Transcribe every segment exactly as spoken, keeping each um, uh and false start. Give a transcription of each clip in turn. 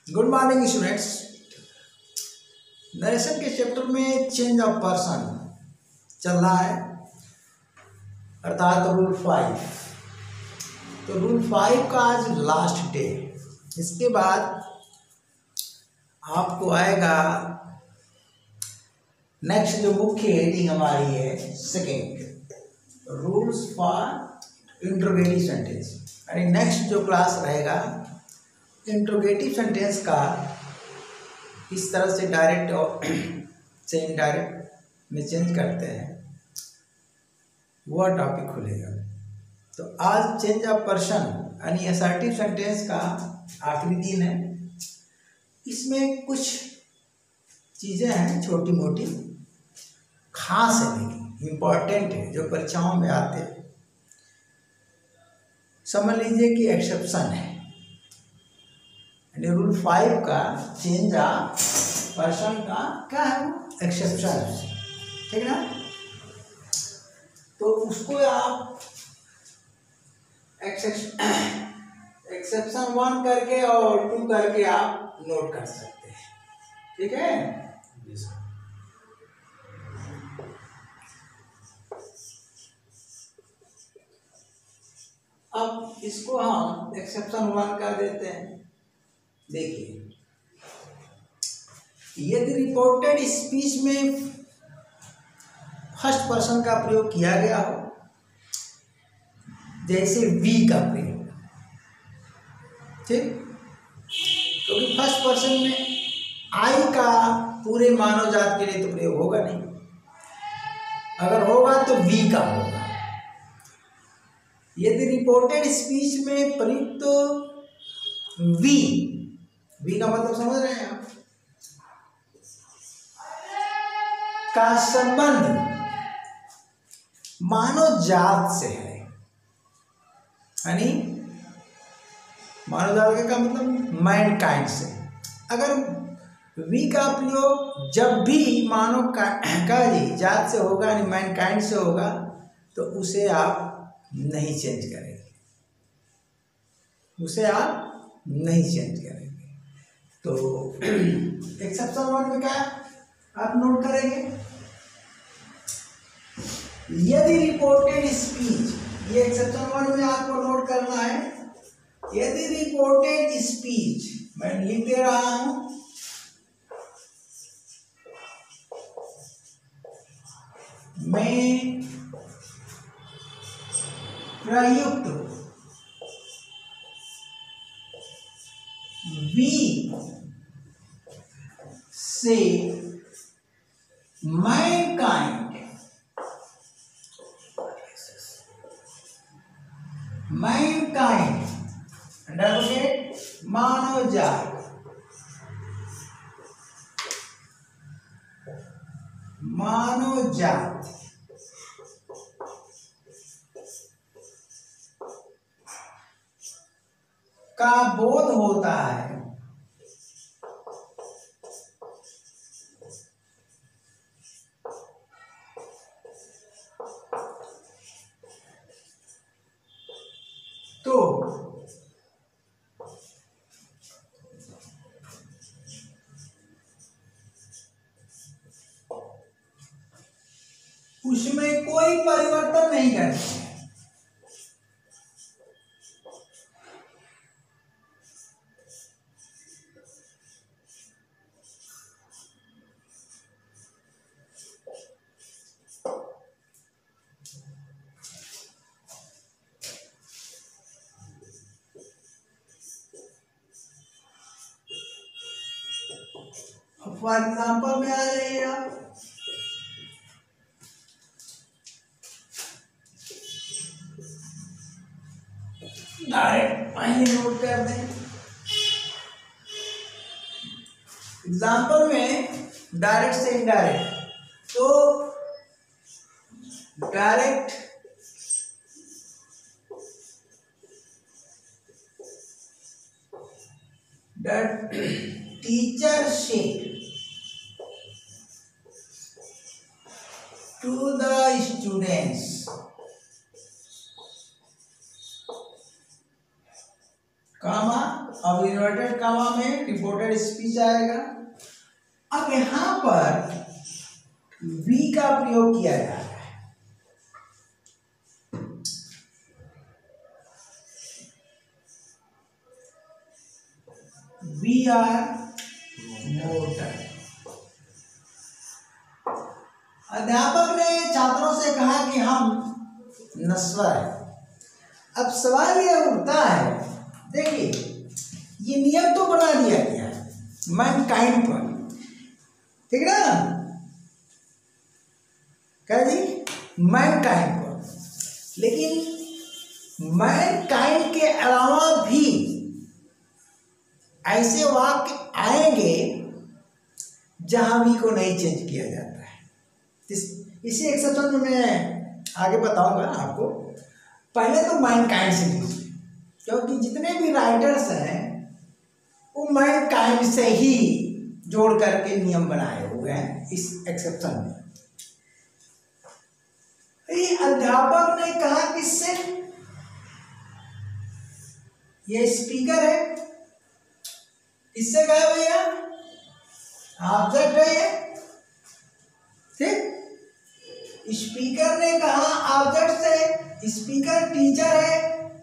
Good morning students. Narration के chapter में change of person चल रहा है, अर्थात रूल फाइव। तो रूल फाइव का आज लास्ट डे। इसके बाद आपको आएगा नेक्स्ट जो मुख्य हेडिंग हमारी है second, rules for interrogative sentence. यानी नेक्स्ट जो क्लास रहेगा इंट्रोगेटिव सेंटेंस का इस तरह से डायरेक्ट और से इनडायरेक्ट में चेंज करते हैं, वह टॉपिक खुलेगा। तो आज चेंज ऑफ पर्सन यानी असर्टिव सेंटेंस का आखिरी दिन है। इसमें कुछ चीज़ें हैं छोटी मोटी, खास है लेकिन इम्पॉर्टेंट है, जो परीक्षाओं में आते हैं। समझ लीजिए कि एक्सेप्शन है, रूल फाइव का चेंज ऑफ पर्सन का क्या है, एक्सेप्शन, ठीक ना। तो उसको आप एक्सेप्शन वन करके और टू करके आप नोट कर सकते हैं, ठीक है। अब इसको हम एक्सेप्शन वन कर देते हैं। देखिए, यदि रिपोर्टेड स्पीच में फर्स्ट पर्सन का प्रयोग किया गया हो, जैसे वी का प्रयोग, ठीक, क्योंकि फर्स्ट पर्सन में आई का पूरे मानव जात के लिए तो प्रयोग होगा नहीं, अगर होगा तो वी का होगा। यदि रिपोर्टेड स्पीच में प्रयुक्त वी, वी का मतलब समझ रहे हैं आप, का संबंध मानव जात से है, यानी मानव जात का मतलब मैनकाइंड से। अगर वी का प्रयोग जब भी मानव का, का जी जात से होगा, यानी मैनकाइंड से होगा, तो उसे आप नहीं चेंज करेंगे, उसे आप नहीं चेंज करेंगे। तो एक्सेप्शन वन में क्या आप नोट करेंगे, यदि रिपोर्टेड स्पीच, ये एक्सेप्शन वन में आपको नोट करना है। यदि रिपोर्टेड स्पीच, मैं लिख दे रहा हूं, में प्रयुक्त वी से मैनकाइंड, मैनकाइंड मानव जात, मानव जात का बोध होता है, तो उसमें कोई परिवर्तन नहीं करते। फॉर एग्जाम्पल में आ जाइए आप, डायरेक्ट पहले नोट कर दें। एग्जाम्पल में डायरेक्ट से इनडायरेक्ट, तो डायरेक्ट दैट टीचर से टू द स्टूडेंट्स, कामा अब इन्वर्टेड कॉमा में रिपोर्टेड स्पीच आएगा। अब यहां पर वी का प्रयोग किया जा रहा है। We are motor. अध्यापक ने छात्रों से कहा कि हम नश्वर है। अब सवाल यह उठता है, देखिए ये नियम तो बना दिया गया है मैनकाइंड पर, ठीक ना, क्या जी, मैनकाइंड पर, लेकिन मैनकाइंड के अलावा भी ऐसे वाक्य आएंगे जहां भी को नहीं चेंज किया जाता है। इस इसी एक्सेप्शन में मैं आगे बताऊंगा आपको। पहले तो मैनकाइंड से लीजिए, क्योंकि जितने भी राइटर्स हैं वो मैनकाइंड से ही जोड़ करके नियम बनाए हुए हैं इस एक्सेप्शन में। ये अध्यापक ने कहा किससे, ये स्पीकर है, इससे कहा भैया ऑब्जेक्ट है ये, ठीक। स्पीकर ने कहा ऑब्जेक्ट से, स्पीकर टीचर है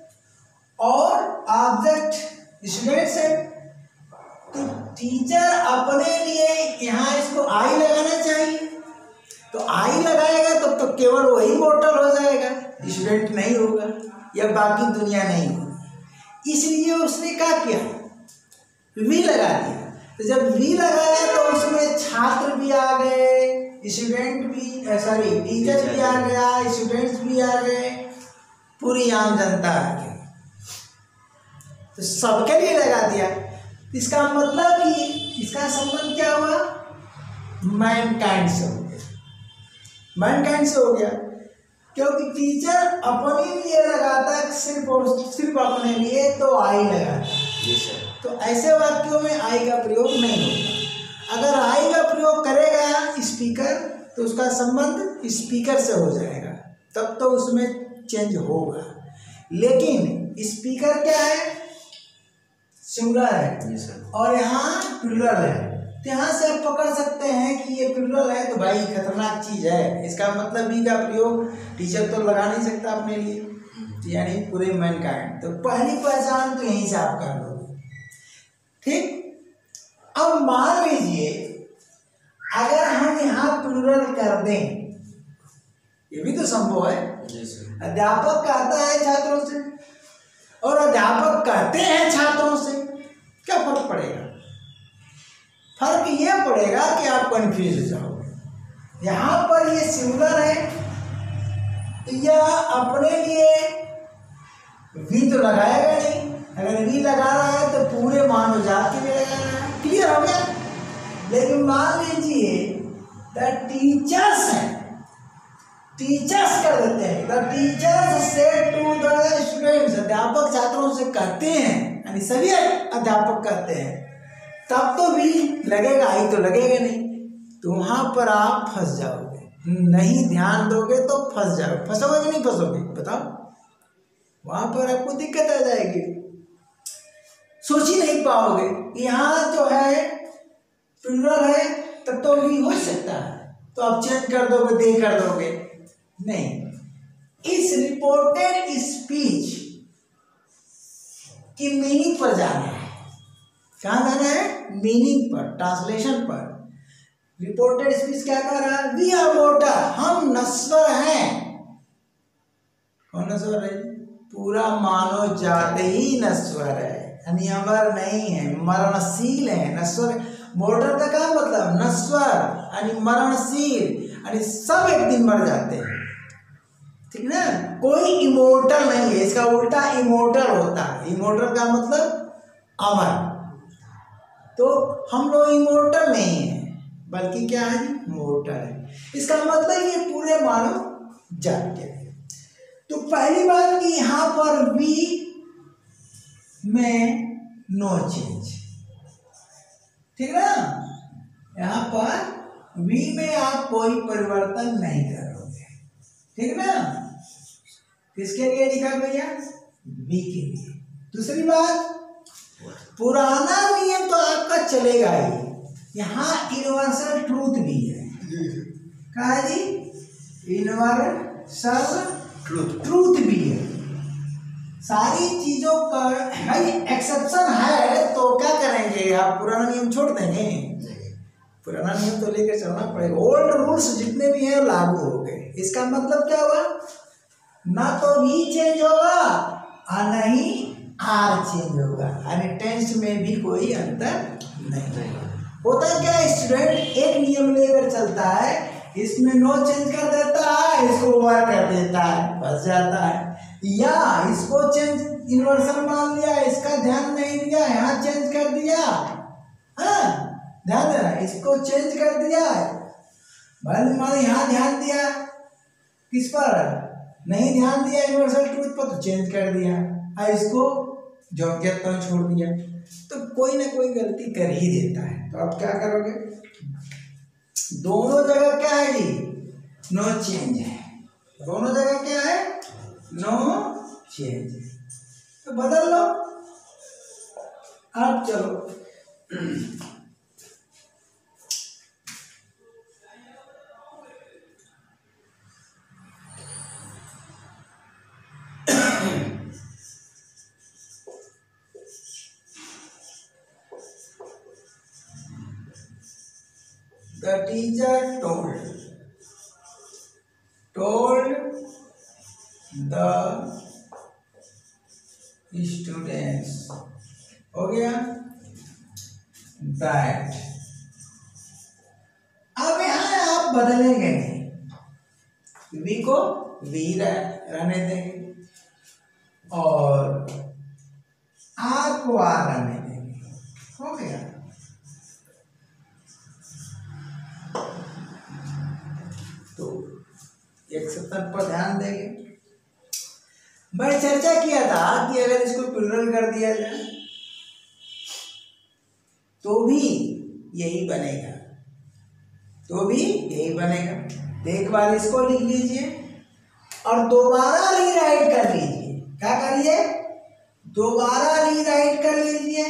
और ऑब्जेक्ट स्टूडेंट्स है। तो टीचर अपने लिए यहाँ इसको आई लगाना चाहिए, तो आई लगाएगा तब तो, तो केवल वही मोटर हो जाएगा, स्टूडेंट नहीं होगा या बाकी दुनिया नहीं होगी। इसलिए उसने क्या किया, वी लगा दिया। तो जब वी लगाया तो उसमें छात्र भी आ गए, स्टूडेंट भी, सॉरी टीचर भी आ गया, स्टूडेंट्स भी आ गए, पूरी आम जनता आ गई, तो सबके लिए लगा दिया। इसका मतलब कि इसका संबंध क्या हुआ, मैनकाइंड से हो गया, मैनकाइंड से हो गया, क्योंकि टीचर अपने लिए लगाता है सिर्फ और सिर्फ अपने लिए, तो आई लगाता। तो ऐसे वाक्यों में आई का प्रयोग नहीं होगा। अगर आई का प्रयोग करेगा स्पीकर तो उसका संबंध स्पीकर से हो जाएगा, तब तो उसमें चेंज होगा। लेकिन स्पीकर क्या है, सिंगुलर है और यहाँ प्लूरल है, तो यहाँ से आप पकड़ सकते हैं कि ये प्लूरल है तो भाई खतरनाक चीज है। इसका मतलब भी का प्रयोग टीचर तो लगा नहीं सकता अपने लिए, यानी पूरे मैनकाइंड। तो पहली पहचान तो यहीं से आप कर लोगे, ठीक। अब मान लीजिए अगर हम यहाँ प्लूरल कर दें, ये भी तो संभव है। अध्यापक कहता है छात्रों से और अध्यापक कहते हैं छात्रों से, क्या फर्क पड़ेगा, फर्क ये पड़ेगा कि आप कंफ्यूज हो जाओगे। यहाँ पर ये सिंगुलर है तो यह अपने लिए वी तो लगाएगा नहीं, अगर वी लगा रहा है तो पूरे मानव जात के लिए लगा रहा है, क्लियर हो गया। लेकिन मान लीजिए द टीचर्स हैं, टीचर्स कर देते हैं, द टीचर्स से टू द स्टूडेंट्स, अध्यापक छात्रों से कहते हैं, यानी सभी अध्यापक कहते हैं, तब तो भी लगेगा, आई तो लगेगा नहीं, तो वहां पर आप फंस जाओगे, नहीं ध्यान दोगे तो फंस जाओगे। फंसोगे कि नहीं फंसोगे बताओ, वहां पर आपको दिक्कत आ जाएगी, सोच ही नहीं पाओगे। यहाँ जो है प्लूरल है तब तो भी हो सकता है, तो आप चेंज कर दोगे, दे कर दोगे, नहीं। इस रिपोर्टेड स्पीच की मीनिंग पर जाना है, कहाँ जाना है, मीनिंग पर, ट्रांसलेशन पर। रिपोर्टेड स्पीच क्या कह रहा है, वी आर मोटर, हम नश्वर हैं। कौन नश्वर है, पूरा मानव जात ही नश्वर है, यानी अमर नहीं है, मरणशील है। नश्वर, मोटर का क्या मतलब, नश्वर यानी मरणशील, यानी सब एक दिन मर जाते हैं, ठीक ना। कोई इमोर्टल नहीं है, इसका उल्टा इमोर्टल होता है। इमोर्टल का मतलब अमर, तो हम लोग इमोर्टल नहीं है, बल्कि क्या है, मोर्टल है। इसका मतलब ये पूरे मानव जात के लिए। तो पहली बात कि यहाँ पर वी में नो चेंज, ठीक ना, यहाँ पर वी में आप कोई परिवर्तन नहीं करोगे, ठीक ना। किसके लिए लिखा भैया, वी के लिए। दूसरी बात, पुराना नियम तो आपका चलेगा ही, यहाँ यूनिवर्सल ट्रूथ भी है। कहा है जी? यूनिवर्सल ट्रूथ ट्रूथ भी है। सारी चीजों का भाई एक्सेप्शन है तो क्या करेंगे, आप पुराना नियम छोड़ देंगे? पुराना नियम तो लेकर चलना पड़ेगा। ओल्ड रूल्स जितने भी हैं लागू हो गए। इसका मतलब क्या हुआ, ना तो भी चेंज होगा और नहीं आर चेंज होगा, यानी टेंस में भी कोई अंतर नहीं होता। क्या स्टूडेंट एक नियम लेकर चलता है, इसमें नो चेंज कर देता है, इसको ओवर कर देता है, फंस जाता है। या इसको चेंज यूनिवर्सल मान लिया, इसका ध्यान नहीं दिया, यहाँ चेंज कर दिया। हाँ ध्यान देना, इसको चेंज कर दिया, मान मान यहाँ ध्यान दिया, किस पर नहीं ध्यान दिया, यूनिवर्सल ट्रूथ पर, तो चेंज कर दिया। हाँ इसको जो कहता हूँ छोड़ दिया, तो कोई ना कोई गलती कर ही देता है। तो आप क्या करोगे, दोनों जगह क्या है जी, नो चेंज है, दोनों जगह क्या है, नो चेंज है, तो बदल लो। अब चलो the teacher told told the students, हो गया that। अब यहाँ आप बदलेंगे नहीं, वी को वी रहने देंगे और आर को आर रहने देंगे, हो गया। तो एक सप्ताह पर ध्यान देंगे। मैं चर्चा किया था कि अगर इसको प्लूरल कर दिया जाए तो भी यही बनेगा, तो भी यही बनेगा। एक बार इसको लिख लीजिए और दोबारा रीराइट कर लीजिए। क्या करिए, दोबारा रीराइट कर लीजिए।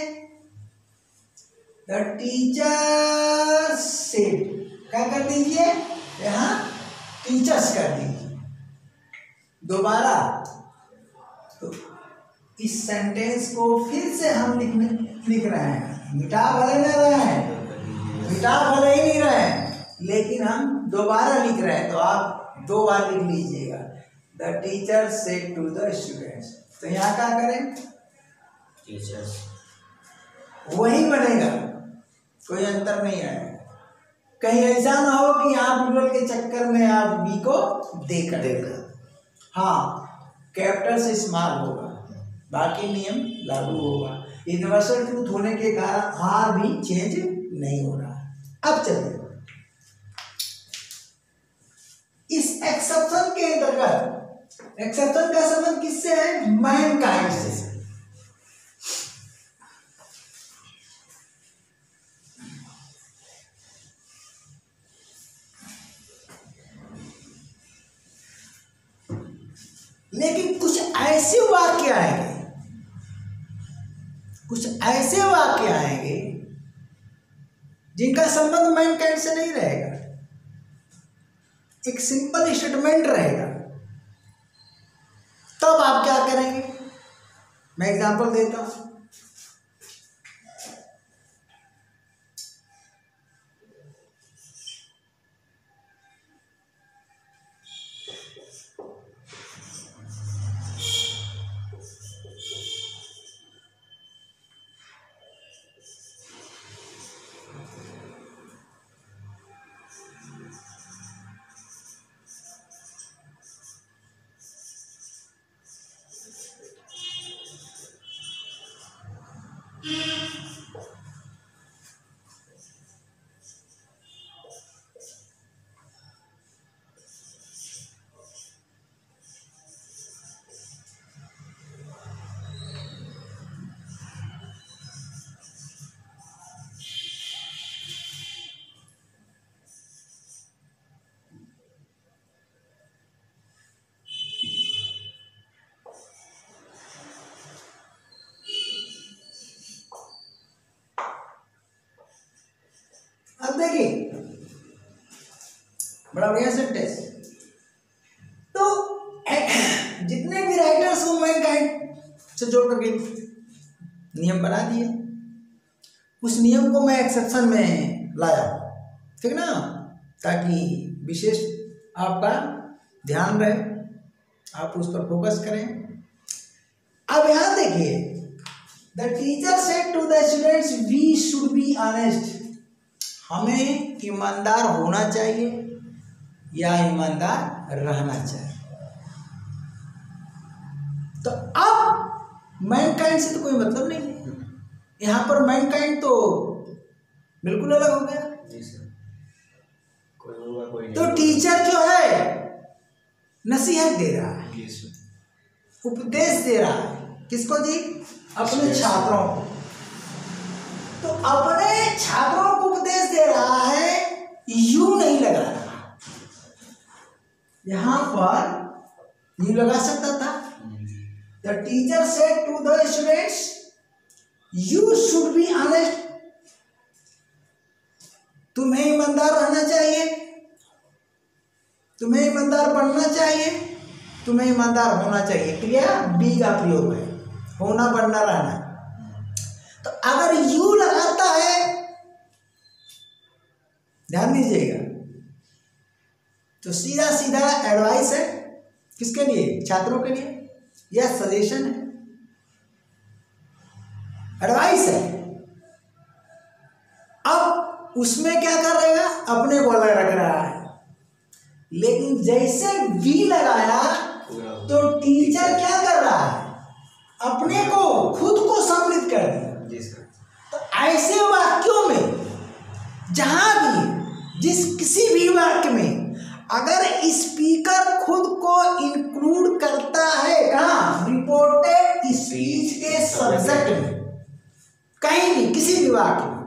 द टीचर सेड, क्या कर दीजिए, यहाँ टीचर्स कर दीजिए दोबारा। तो इस सेंटेंस को फिर से हम लिखने लिख रहे हैं, मिटा भले न रहे हैं, मिटा भले ही नहीं रहे हैं, लेकिन हम दोबारा लिख रहे हैं। तो आप दो बार लिख लीजिएगा, the teacher said to the students. तो यहाँ क्या करें, टीचर्स, वही बनेगा, कोई अंतर नहीं आएगा। कहीं ऐसा ना हो कि आप प्लूरल के चक्कर में आप बी को देकर देगा। हाँ कैपिटल से स्मॉल होगा, बाकी नियम लागू होगा। यूनिवर्सल ट्रूथ होने के कारण आर भी चेंज नहीं हो रहा। अब चलिए इस एक्सेप्शन के अंतर्गत, एक्सेप्शन का संबंध किससे है, मैनकाइंड से। लेकिन कुछ ऐसे वाक्य आएंगे, कुछ ऐसे वाक्य आएंगे जिनका संबंध मैनकाइंड से नहीं रहेगा, एक सिंपल स्टेटमेंट रहेगा। तब आप क्या करेंगे, मैं एग्जांपल देता हूं। अब देखिए बड़ा बढ़िया सेंटेंस। तो जितने भी राइटर्स हो मैनकाइंड से जोड़ करके नियम बना दिए, उस नियम को मैं एक्सेप्शन में लाया, ठीक ना, ताकि विशेष आपका ध्यान रहे, आप उस पर फोकस करें। अब यहां देखिए, the teacher said to the students we should be honest, हमें ईमानदार होना चाहिए या ईमानदार रहना चाहिए। तो अब मैनकाइंड से तो कोई मतलब नहीं है, यहां पर मैनकाइंड तो बिल्कुल अलग हो गया। जी सर, कोई होगा कोई नहीं। तो टीचर जो है नसीहत दे रहा है, जी सर, उपदेश दे रहा है, किसको जी? अपने छात्रों को। तो अपने छात्रों को उपदेश दे रहा है, यू नहीं लगा रहा, यहां पर यू लगा सकता था। The teacher said to the students you should be honest, तुम्हें ईमानदार रहना चाहिए, तुम्हें ईमानदार बनना चाहिए, तुम्हें ईमानदार होना चाहिए। क्रिया बी का प्रयोग है, होना, बनना, रहना। तो अगर यू लगाता है, ध्यान दीजिएगा, तो सीधा सीधा एडवाइस है, किसके लिए? छात्रों के लिए, या सजेशन है, एडवाइस है। अब उसमें क्या कर रहेगा? अपने को अलग रख रहा है। लेकिन जैसे वी लगाया तो टीचर क्या कर रहा है? अपने को, खुद को सम्मिलित कर दिया। तो ऐसे वाक्यों में, जहां भी, जिस किसी भी वाक्य में अगर स्पीकर खुद को इंक्लूड करता है, कहाँ? रिपोर्टेड स्पीच के सब्जेक्ट में, कहीं भी, किसी भी वाक्य में,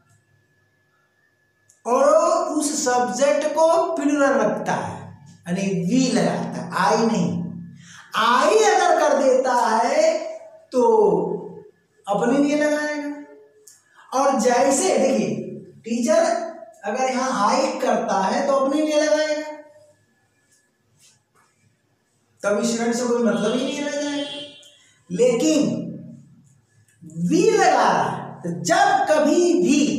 और उस सब्जेक्ट को प्लूरल रखता है, यानी वी लगाता है, आई नहीं। आई अगर कर देता है तो अपने लिए लगाएगा। और जैसे देखिए, टीचर अगर यहां आई करता है तो अपने लिए लगाएगा, तब स्टूडेंट से कोई मतलब ही नहीं रह जाएगा। लेकिन वी लगा रहा है, तो जब कभी भी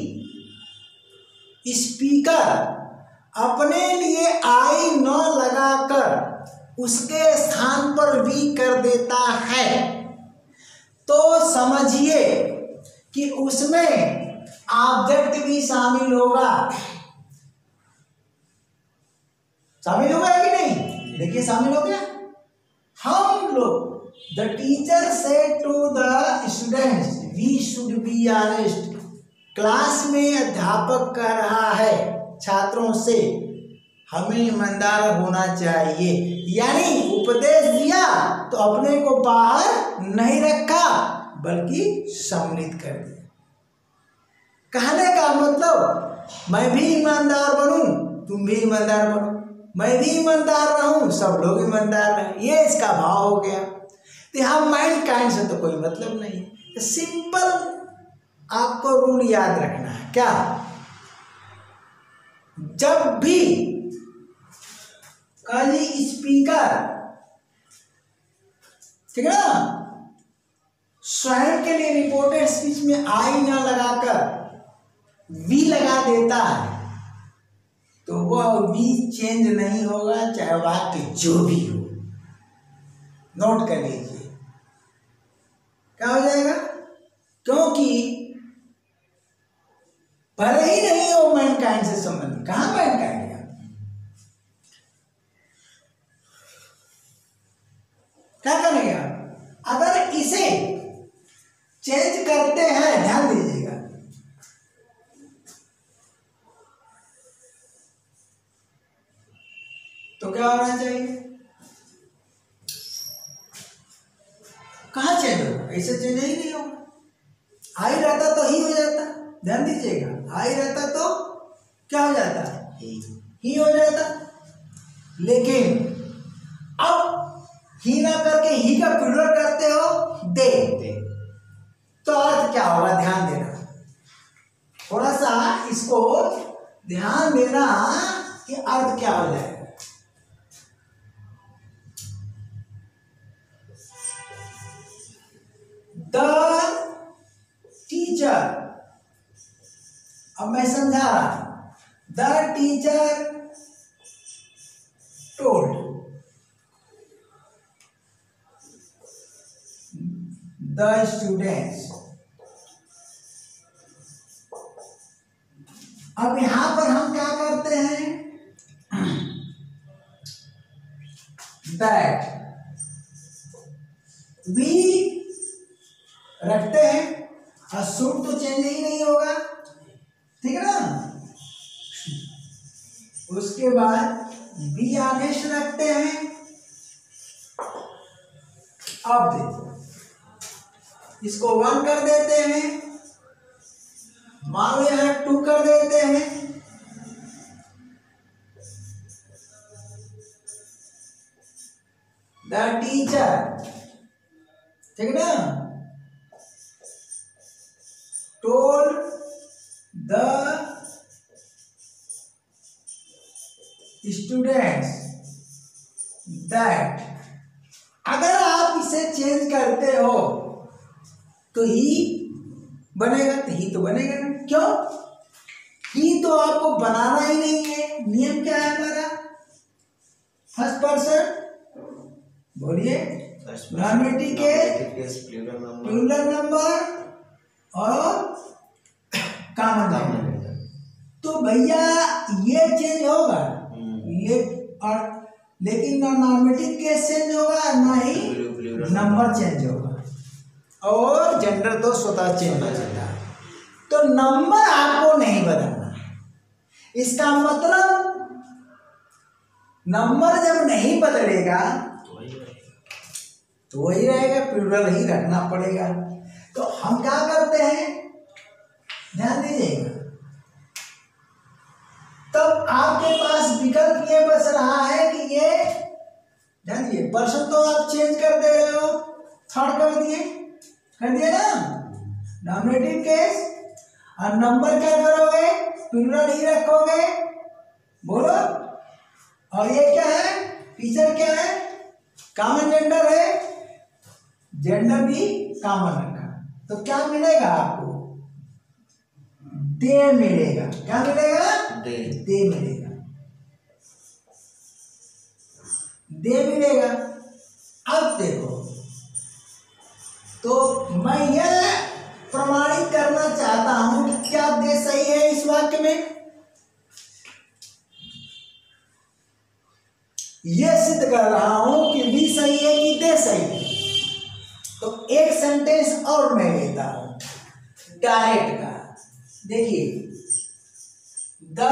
स्पीकर अपने लिए आई न लगाकर उसके स्थान पर वी कर देता है, तो समझिए कि उसमें ऑब्जेक्ट भी शामिल होगा। शामिल होगा कि नहीं? देखिए, शामिल हो गया। हम लोग, the teacher said to the students we should be honest, class में अध्यापक कह रहा है छात्रों से हमें ईमानदार होना चाहिए, यानी उपदेश दिया तो अपने को बाहर नहीं रखा, बल्कि सम्मिलित कर दिया। कहने का मतलब, मैं भी ईमानदार बनूं, तुम भी ईमानदार बनो, मैं भी ईमानदार रहूं, सब लोग ईमानदार रहें, ये इसका भाव हो गया। तो यहाँ माइंड काइंड से तो कोई मतलब नहीं है। सिंपल आपको रूल याद रखना है, क्या? जब भी काली स्पीकर, ठीक है ना, स्वयं के लिए रिपोर्टेड स्पीच में आई ना लगाकर वी लगा देता है, तो वह वी चेंज नहीं होगा, चाहे वाक्य जो भी हो। नोट कर लीजिए, क्या हो जाएगा? क्योंकि भले ही नहीं हो मैनकाइंड से संबंधित, कहाँ मैनकाइंड है? क्या करेंगे आप? अगर इसे चेंज करते हैं, ध्यान दीजिएगा, तो क्या होना चाहिए? कहाँ चेंज होगा? ऐसे चेंज ही नहीं होगा। आई रहता तो ही हो जाता, ध्यान दीजिएगा, आई रहता तो क्या हो जाता? ही, ही हो जाता। लेकिन अब ही ना करके ही का प्लूरल करते हो, दे, दे। तो अर्थ क्या होगा? ध्यान देना, थोड़ा सा इसको ध्यान देना कि अर्थ क्या हो जाएगा। द टीचर, अब मैं समझा रहा, the teacher told the students. अब यहां पर हम क्या करते हैं, दैट वी रखते हैं, और शुड तो चेंज ही नहीं होगा, ठीक है ना। उसके बाद बी आदेश रखते हैं। अब देखो, इसको वन कर देते हैं, मान लो यहां टू कर देते हैं, द टीचर, ठीक है ना, टोल्ड द स्टूडेंट्स दैट। अगर आप इसे चेंज करते हो तो ही बनेगा, तो ही तो बनेगा ना, क्यों? ही तो आपको बनाना ही नहीं है। नियम क्या है हमारा? फर्स्ट पर्सन, बोलिए, नॉमिनेटिव केस, प्लूरल नंबर और कॉमन नंबर। तो भैया ये चेंज होगा, ये, और लेकिन ना नॉमिनेटिव केस चेंज होगा ना ही नंबर चेंज होगा, और जेंडर तो स्वतः चेंज हो जाता है। तो नंबर आपको नहीं बदलना। इसका मतलब नंबर जब नहीं बदलेगा तो वही रहेगा, प्लूरल ही रखना पड़ेगा। तो हम क्या करते हैं, ध्यान दीजिएगा, तब आपके पास विकल्प ये बच रहा है कि ये, ध्यान दीजिए, पर्सन तो आप चेंज कर दे रहे हो, थर्ड कर दिए, कर दिए ना, नॉमिनेटिव केस, और नंबर क्या करोगे, प्लूरल ही रखोगे, बोलो। और ये क्या है, टीचर क्या है, कॉमन जेंडर है, जेंडर भी कॉमन रखा, तो क्या मिलेगा आपको, दे मिलेगा। क्या मिलेगा, दे, दे मिलेगा, दे मिलेगा। अब देखो, तो मैं यह प्रमाणित करना चाहता हूं कि क्या दे सही है इस वाक्य में, यह सिद्ध कर रहा हूं कि भी सही है कि दे सही है। तो एक सेंटेंस और मैं लेता हूं डायरेक्ट का, देखिए, the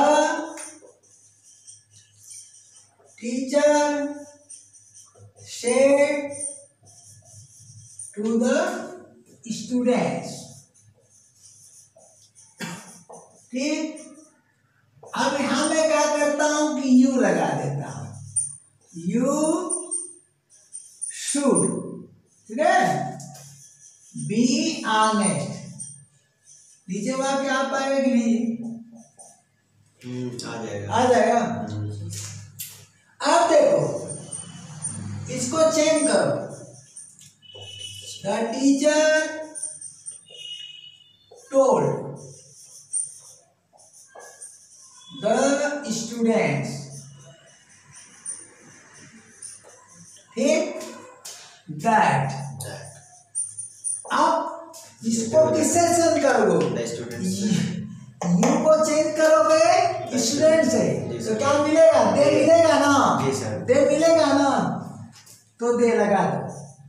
teacher said to the students, ठीक। अब यहां मैं क्या करता हूं कि यू लगा देता हूं, यू शुड, ठीक है, बी ऑनेस्ट। नीचे वाक्य आ पाएगा कि नहीं, आ जाएगा, आ जाएगा। अब देखो, इसको चेंज करो, the teacher told the students, ठीक, दैट। अब इसको किससे चेंज करोगे, यू को चेंज करोगे स्टूडेंट से, तो क्या मिलेगा, दे मिलेगा ना, दे मिलेगा ना, तो दे लगा दो,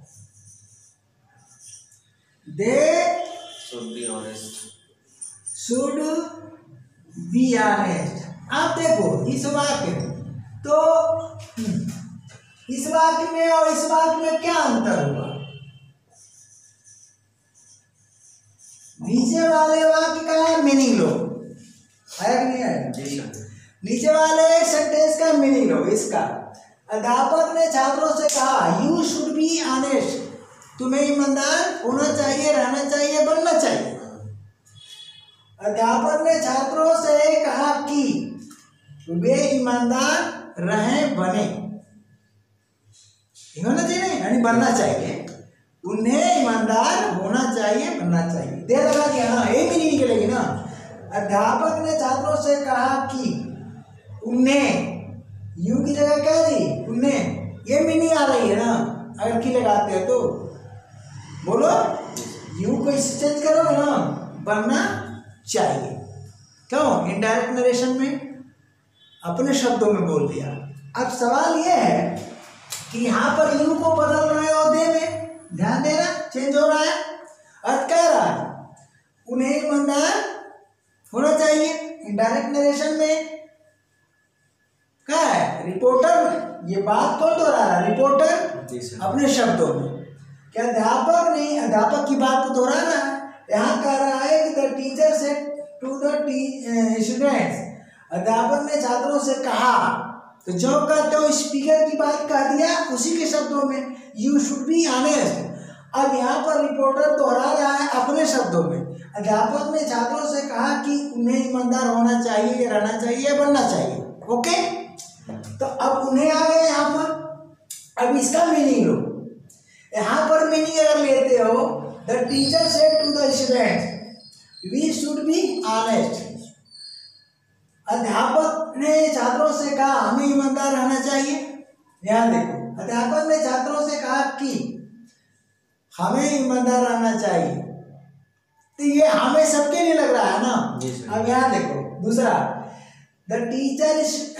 they should be honest, should be honest. आप देखो इस वाक्य में, तो इस वाक्य में और इस वाक्य में क्या अंतर हुआ, नीचे वाले वाक्य का मीनिंग लो, आया कि नहीं आया, नीचे वाले सेंटेंस का मीनिंग लो। इसका अध्यापक ने छात्रों से कहा, यू शुड बी ऑनेस्ट, तुम्हें ईमानदार होना चाहिए, रहना चाहिए, बनना चाहिए। अध्यापक ने छात्रों से कहा कि वे ईमानदार रहें बने, होना चाहिए यानी बनना चाहिए, उन्हें ईमानदार होना चाहिए बनना चाहिए। दे लगा दिया ना, एक भी नहीं निकलेगी ना। अध्यापक ने छात्रों से कहा कि उन्हें, यू की जगह क्या दी उन्हें, ये भी नहीं आ रही है ना अगर की लगाते हैं तो, बोलो यू को इससे चेंज करोगे ना, बनना चाहिए। क्यों? इनडायरेक्ट नरेशन में अपने शब्दों में बोल दिया। अब सवाल यह है कि यहाँ पर यू को बदल रहे हो दे में, ध्यान देना चेंज हो रहा है। अर्थ कह रहा है उन्हें ईमानदार होना चाहिए। इनडायरेक्ट नरेशन में क्या है, रिपोर्टर, ये बात कौन दोहरा रहा है, रिपोर्टर अपने शब्दों में। क्या अध्यापक ने, अध्यापक की बात को दोहरा रहा है। यहाँ कह रहा है कि the teacher said to the students, अध्यापक ने छात्रों से कहा, तो जो कहते हो स्पीकर की बात कह दिया उसी के शब्दों में, यू शुड बी ऑनेस्ट। अब यहाँ पर रिपोर्टर दोहरा रहा है अपने शब्दों में। अध्यापक ने छात्रों से कहा कि उन्हें ईमानदार होना चाहिए, रहना चाहिए, बनना चाहिए। ओके, तो अब उन्हें आ गए यहाँ पर। अब इसका मीनिंग लो, यहाँ पर मीनिंग अगर लेते हो, the teacher said to the students we should be honest. अध्यापक ने छात्रों से कहा हमें ईमानदार रहना चाहिए। ध्यान देखो, अध्यापक ने छात्रों से कहा कि हमें ईमानदार रहना चाहिए, तो ये हमें सबके लिए लग रहा है ना। अब यहाँ देखो दूसरा, द टीचर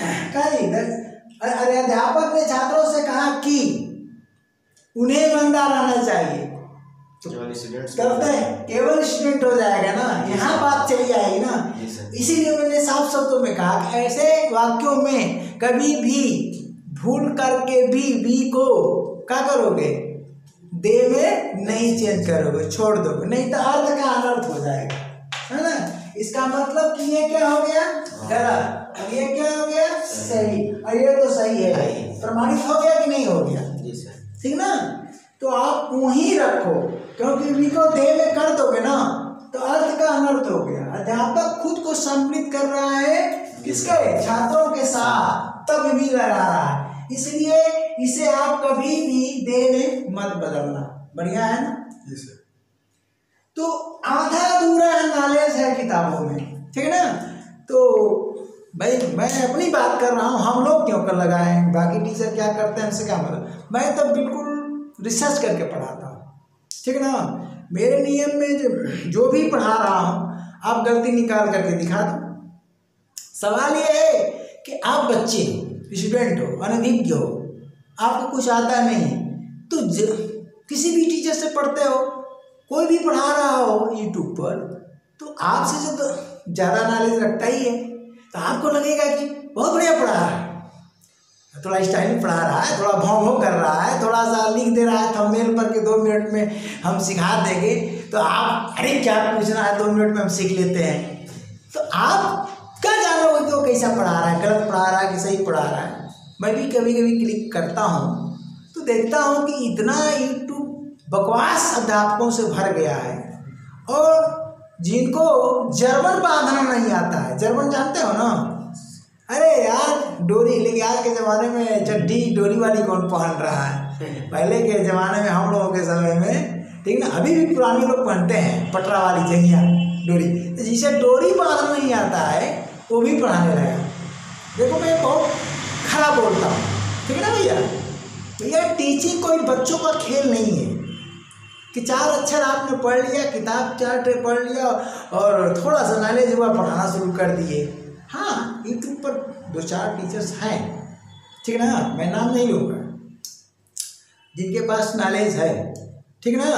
अरे अध्यापक ने छात्रों से कहा कि उन्हें ईमानदार रहना चाहिए, तो करते हैं केवल स्टूडेंट हो जाएगा ना, यहाँ बात चली जाएगी ना। इसीलिए मैंने साफ शब्दों में कहा कि ऐसे वाक्यों में कभी भी भूल करके भी वी को क्या करोगे, दे में नहीं चेंज करोगे, छोड़ दोगे, नहीं तो अर्थ का अनर्थ हो जाएगा, है ना। इसका मतलब कि ये क्या हो गया, गलत, और ये क्या हो गया, सही, और ये तो सही है, प्रमाणित हो गया कि नहीं हो गया, ठीक ना। तो आप वहीं रखो, क्योंकि वी को दे में कर दोगे ना तो अर्थ का अनर्थ हो गया। अध्यापक खुद को सम्मिलित कर रहा है किसके, छात्रों के साथ, तब भी लगा रहा है, इसलिए इसे आप कभी भी दे में मत बदलना। बढ़िया है ना। तो आधा अधूरा नॉलेज है किताबों में, ठीक है ना। तो भाई मैं अपनी बात कर रहा हूँ, हम लोग क्यों कर लगाए, बाकी टीचर क्या करते हैं उनसे क्या मतलब। मैं तो बिल्कुल रिसर्च करके पढ़ाता हूँ, ठीक है ना। मेरे नियम में जो जो भी पढ़ा रहा हूँ आप गलती निकाल करके दिखा दो। सवाल ये है कि आप बच्चे हो, स्टूडेंट हो, अनभिज्ञ हो, आपको कुछ आता नहीं, तो किसी भी टीचर से पढ़ते हो, कोई भी पढ़ा रहा हो यूट्यूब पर, तो आपसे जो तो ज़्यादा नॉलेज रखता ही है, तो आपको लगेगा कि बहुत बढ़िया पढ़ा रहा है, थोड़ा स्टाइलिंग पढ़ा रहा है, थोड़ा भाव भाव कर रहा है, थोड़ा सा लिख दे रहा है, थंबनेल पर के दो मिनट में हम सिखा देंगे, तो आप अरे क्या पूछना है, दो मिनट में हम सीख लेते हैं। तो आप क्या जानोगे कि वो कैसा पढ़ा रहा है, गलत पढ़ा रहा है कि सही पढ़ा रहा है। मैं भी कभी कभी क्लिक करता हूँ तो देखता हूँ कि इतना यूट्यूब बकवास अध्यापकों से भर गया है, और जिनको जर्मन बांधना नहीं आता है, जर्मन जानते हो ना, अरे यार डोरी, लेकिन आज के ज़माने में चड्डी डोरी वाली कौन पहन रहा है, पहले के ज़माने में हम लोगों के समय में, ठीक ना, अभी भी पुराने लोग पहनते हैं पटरा वाली जंगिया डोरी, तो जिसे डोरी बांधना नहीं आता है वो भी पढ़ाने लगा। देखो मैं बहुत खराब बोलता हूँ, ठीक है ना भैया। भैया टीचिंग कोई बच्चों का खेल नहीं है कि चार अक्षर आपने पढ़ लिया, किताब चार ट्रे पढ़ लिया और थोड़ा सा नॉलेज हुआ, पढ़ाना शुरू कर दिए। हाँ, यूट्यूब पर दो चार टीचर्स हैं, ठीक है ना, मैं नाम नहीं लूँगा, जिनके पास नॉलेज है, ठीक है ना,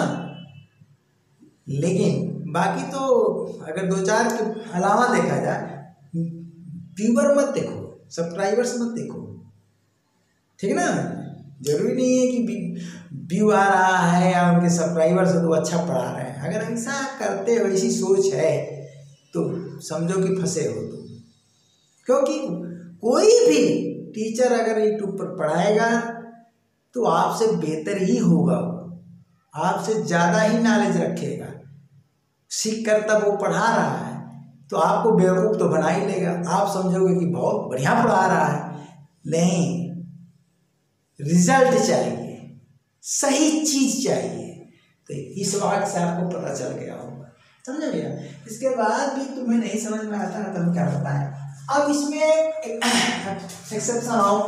लेकिन बाकी तो अगर दो चार के अलावा देखा जाए, व्यूवर मत देखो, सब्सक्राइबर्स मत देखो, ठीक है ना। जरूरी नहीं है कि व्यू आ रहा है या उनके सब्सक्राइबर्स तो अच्छा पढ़ा रहे हैं। अगर ऐसा करते हो, ऐसी सोच है, तो समझो कि फंसे हो तुम, क्योंकि कोई भी टीचर अगर यूट्यूब पर पढ़ाएगा तो आपसे बेहतर ही होगा, आपसे ज़्यादा ही नॉलेज रखेगा, सीख कर तब वो पढ़ा रहा है, तो आपको बेवकूफ़ तो बना ही लेगा। आप समझोगे कि बहुत बढ़िया पढ़ा रहा है, नहीं, रिजल्ट चाहिए, सही चीज चाहिए। तो इस वाक्य से आपको पता चल गया होगा, समझे भैया। इसके बाद भी तुम्हें नहीं समझ में आता है तो हम क्या बताएं। अब इसमें एक्सेप्शन आओ,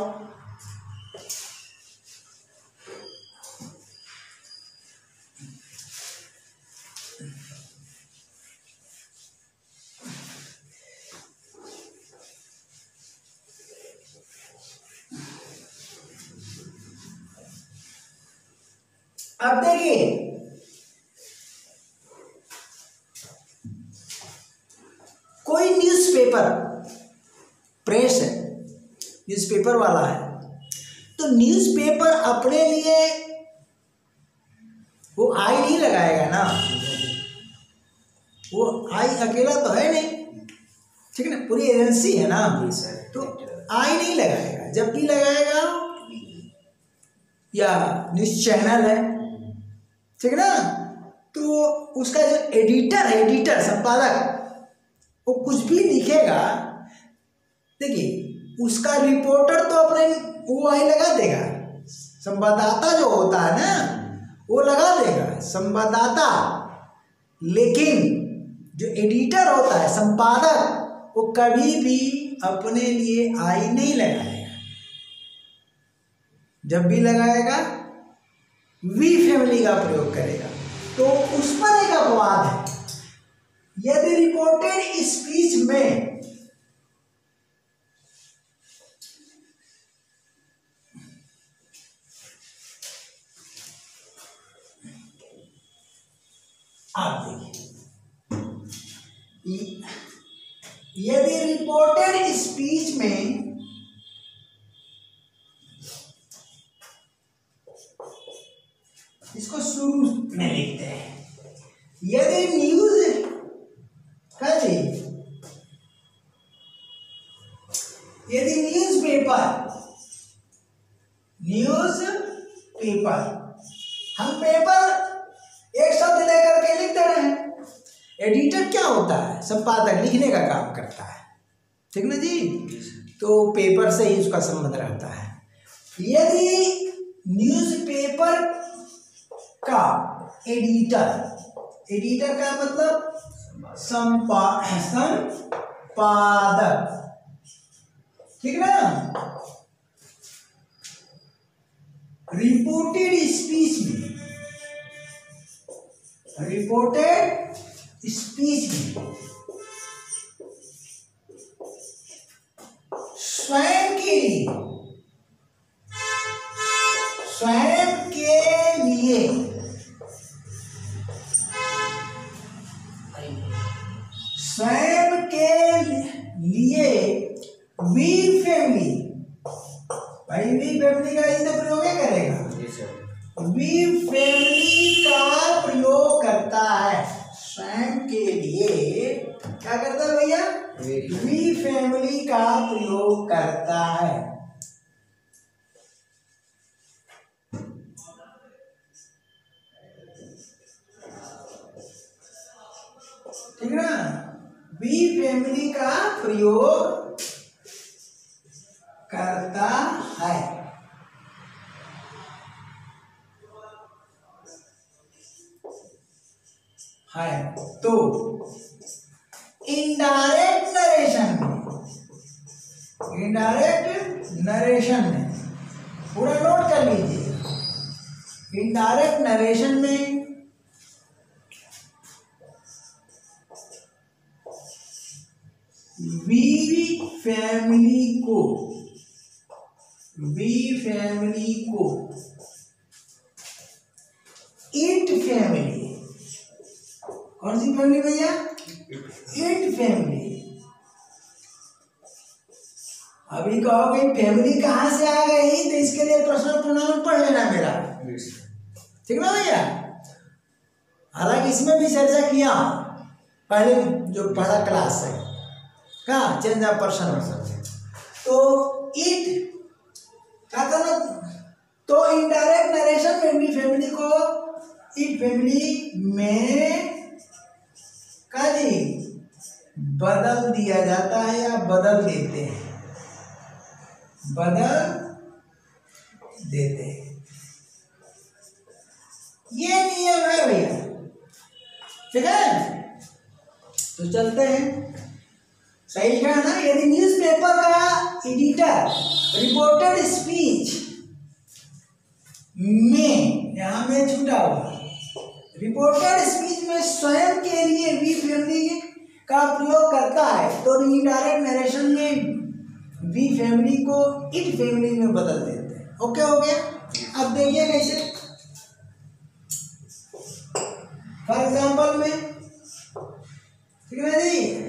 अब देखिए कोई न्यूज़पेपर प्रेस है, न्यूज़पेपर वाला है, तो न्यूज़पेपर अपने लिए वो आई नहीं लगाएगा ना, वो आई अकेला तो है नहीं, ठीक है ना, पूरी एजेंसी है ना, तो आई नहीं लगाएगा। जब भी लगाएगा या न्यूज़ चैनल है, ठीक है ना, तो उसका जो एडिटर है, एडिटर संपादक, वो कुछ भी लिखेगा, देखिए उसका रिपोर्टर तो अपने वो आई लगा देगा, संवाददाता जो होता है ना वो लगा देगा संवाददाता, लेकिन जो एडिटर होता है, संपादक, वो कभी भी अपने लिए आई नहीं लगाएगा। जब भी लगाएगा वी फैमिली का प्रयोग करेगा। तो उस पर एक अपवाद है, यदि रिपोर्टेड स्पीच में आप देखिए, यदि रिपोर्टेड स्पीच में इसको शुरू में लिखते हैं, यदि न्यूज का जी यदि न्यूज पेपर न्यूज पेपर हम पेपर एक शब्द लेकर के लिख दे रहे हैं। एडिटर क्या होता है? संपादक, लिखने का काम करता है, ठीक ना जी। तो पेपर से ही उसका संबंध रहता है। यदि न्यूज़पेपर का एडिटर, एडिटर का मतलब संपा संपादक, ठीक ना, रिपोर्टेड स्पीच में रिपोर्टेड स्पीच में स्वयं के लिए स्वयं के लिए स्वयं के लिए वी फैमिली, भाई वी फैमिली का इसे प्रयोग करेगा, वी फैमिली का प्रयोग करता है। स्वयं के लिए क्या करता है भैया? वी फैमिली का प्रयोग करता है। ठीक ना, वी फैमिली का प्रयोग करता है। है तो इनडायरेक्ट नरेशन में इनडायरेक्ट नरेशन में पूरा नोट कर लीजिए। इनडायरेक्ट नरेशन में वी फैमिली को वी फैमिली को इट फैमिली, कौन सी फैमिली भैया? It family. अभी कहोगे फैमिली कहाँ से आ गई, तो इसके लिए पर्सनल प्रोनाउन पढ़ लेना मेरा, ठीक ना भैया। हालांकि इसमें भी चर्चा किया पहले जो पहला क्लास है, कहाँ चेंज ऑफ पर्सन। तो इट क्या करना, तो इनडायरेक्ट नरेशन में भी फैमिली को इट फैमिली में का जी बदल दिया जाता है या बदल देते हैं, बदल देते हैं। ये नियम है भैया, ठीक है। तो चलते हैं, सही लिखा है ना। यदि न्यूज़पेपर का एडिटर रिपोर्टेड स्पीच में, यहाँ में छूटा हुआ, रिपोर्टेड स्पीच में स्वयं के लिए वी फैमिली का प्रयोग करता है तो इनडायरेक्ट नरेशन में वी फैमिली को इट फैमिली में बदल देते हैं। ओके हो गया। अब देखिए कैसे, फॉर एग्जाम्पल में, ठीक है जी,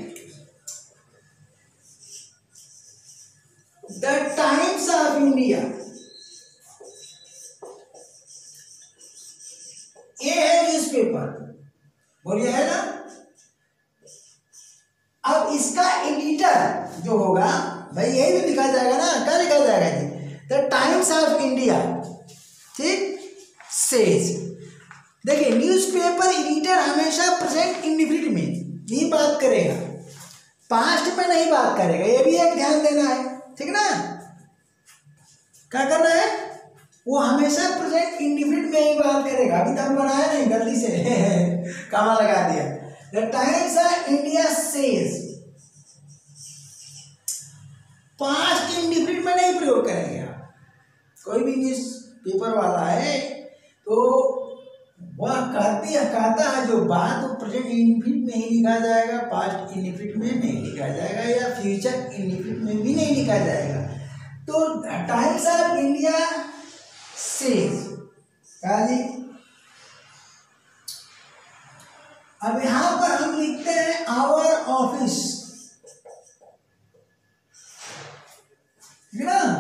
द टाइम्स ऑफ इंडिया, ये है न्यूज़पेपर, बोलिए है ना। अब इसका एडिटर जो होगा भाई, यही तो लिखा जाएगा ना, क्या लिखा जाएगा जी, द टाइम्स ऑफ इंडिया, ठीक, सेज। देखिए न्यूज़पेपर एडिटर हमेशा प्रेजेंट इंडिफिनिट में ही बात करेगा, पास्ट में नहीं बात करेगा, ये भी एक ध्यान देना है, ठीक ना। क्या करना है, वो हमेशा प्रेजेंट इंडिफिनिट में ही बात करेगा। अभी तो हम बनाया नहीं, गलती से कामा लगा दिया। The Times of India says, past indefinite में नहीं प्रयोग करेंगे आप। कोई भी न्यूज पेपर वाला है तो वह कहती है कहता है जो बात वो प्रेजेंट इंडिफिनिट में ही लिखा जाएगा, पास्ट इंडिफिनिट में नहीं लिखा जाएगा, या फ्यूचर इंडिफिनिट में भी नहीं लिखा जाएगा। तो टाइम्स ऑफ इंडिया सेज, कहा जी। अब यहां पर हम लिखते हैं आवर ऑफिस, ठीक ना,